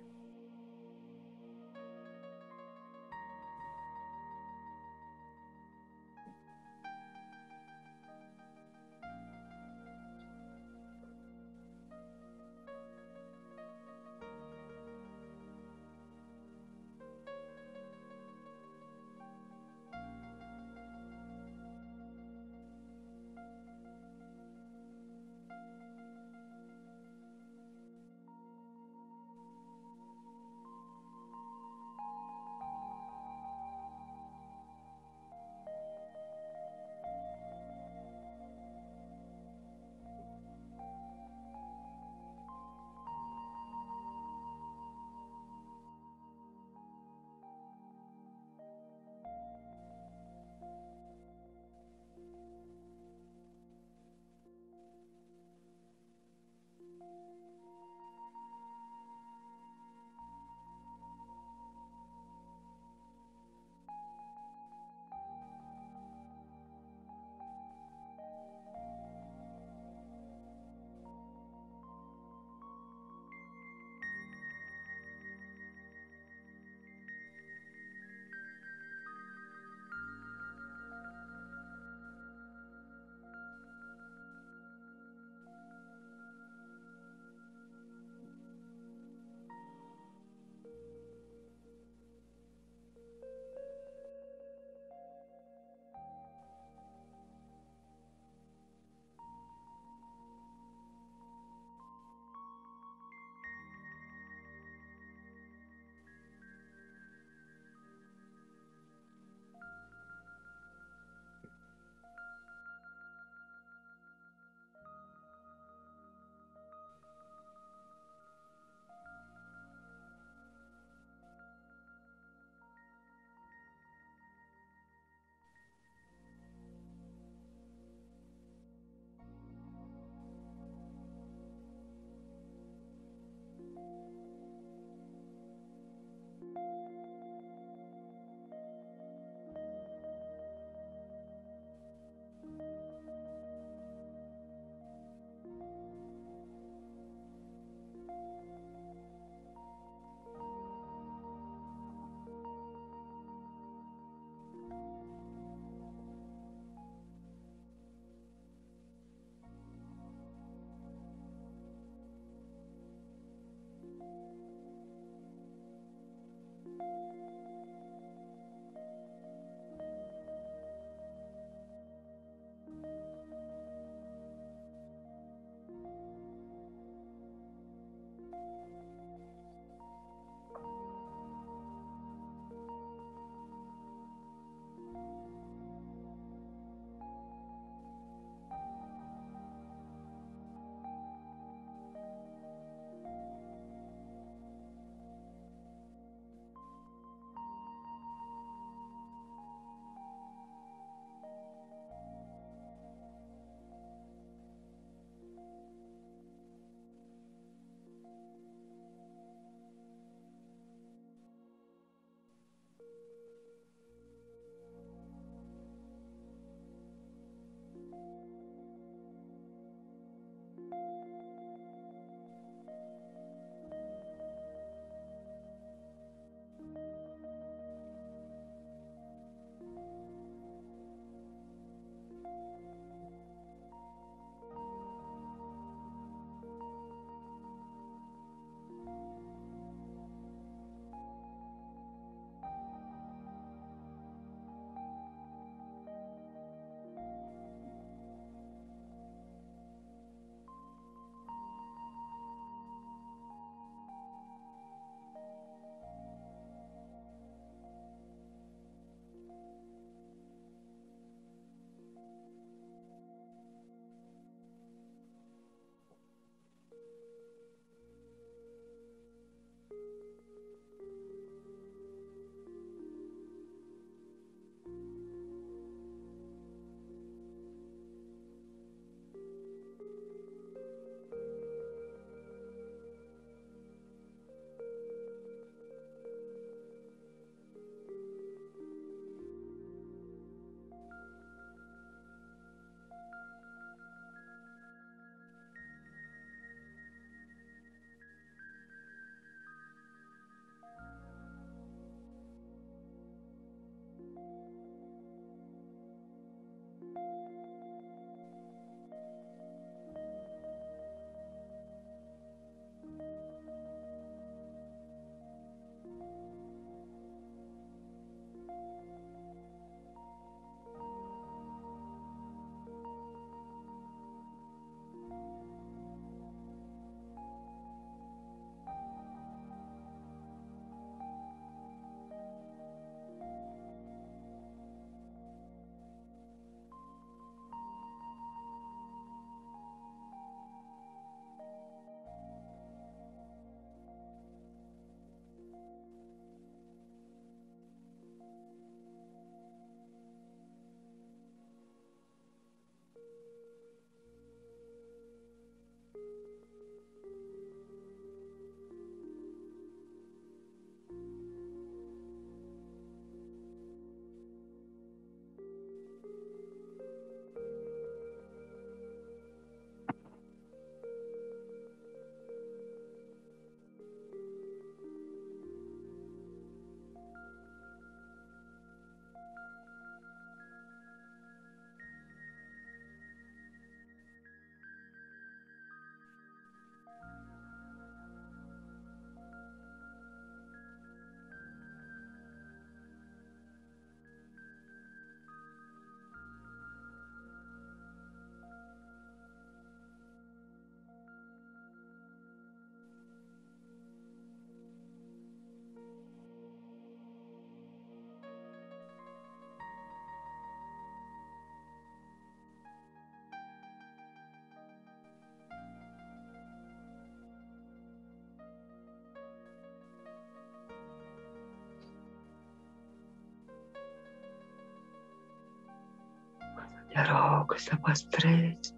rog să păstrezi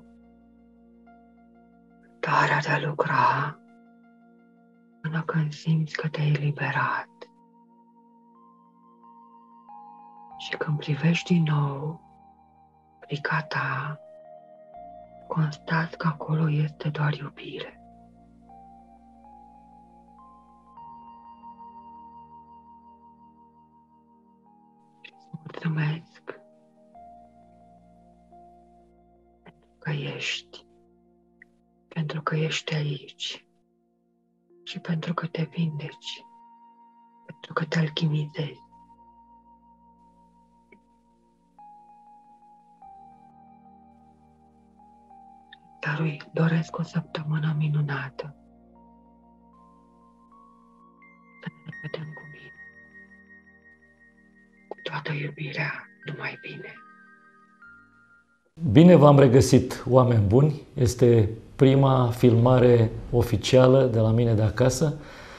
starea de a lucra până când simți că te-ai eliberat. Și când privești din nou frica ta, constați că acolo este doar iubire. Și îți mulțumesc pentru că ești aici și pentru că te vindeci, pentru că te alchimizezi. Dar îi doresc o săptămână minunată. Să ne vedem cu mine. Cu toată iubirea, numai bine. Bine v-am regăsit, oameni buni! Este prima filmare oficială de la mine de acasă.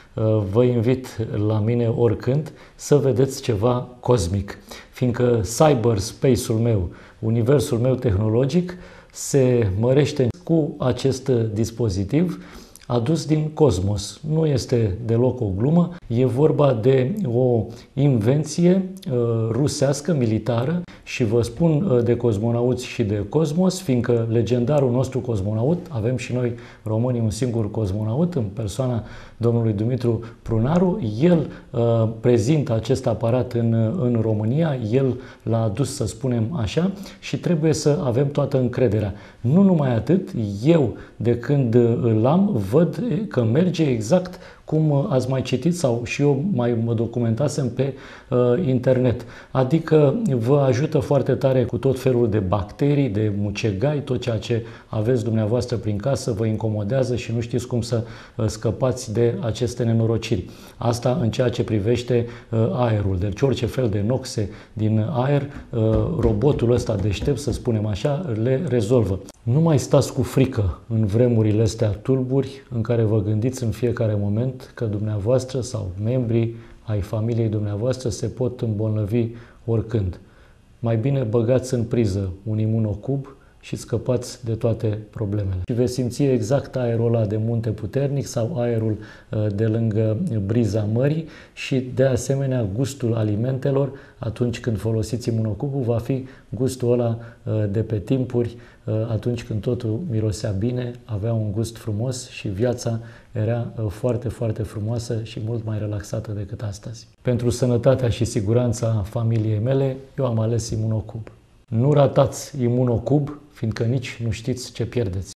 Vă invit la mine oricând să vedeți ceva cosmic, fiindcă cyberspace-ul meu, universul meu tehnologic, se mărește cu acest dispozitiv adus din cosmos. Nu este deloc o glumă, e vorba de o invenție rusească, militară, și vă spun de cosmonauți și de cosmos, fiindcă legendarul nostru cosmonaut, avem și noi românii un singur cosmonaut în persoana domnului Dumitru Prunaru, el prezintă acest aparat în România, el l-a adus, să spunem așa, și trebuie să avem toată încrederea. Nu numai atât, eu de când îl am, văd că merge exact cum ați mai citit sau și eu mai mă documentasem pe internet. Adică vă ajută foarte tare cu tot felul de bacterii, de mucegai, tot ceea ce aveți dumneavoastră prin casă vă incomodează și nu știți cum să scăpați de aceste nenorociri. Asta în ceea ce privește aerul. Deci orice fel de noxe din aer, robotul ăsta deștept, să spunem așa, le rezolvă. Nu mai stați cu frică în vremurile astea tulburi în care vă gândiți în fiecare moment că dumneavoastră sau membrii ai familiei dumneavoastră se pot îmbolnăvi oricând. Mai bine băgați în priză un imunocub și scăpați de toate problemele. Și veți simți exact aerul ăla de munte puternic sau aerul de lângă briza mării și de asemenea gustul alimentelor atunci când folosiți imunocubul va fi gustul ăla de pe timpuri, atunci când totul mirosea bine, avea un gust frumos și viața era foarte, foarte frumoasă și mult mai relaxată decât astăzi. Pentru sănătatea și siguranța familiei mele, eu am ales imunocub. Nu ratați imunocub, fiindcă nici nu știți ce pierdeți.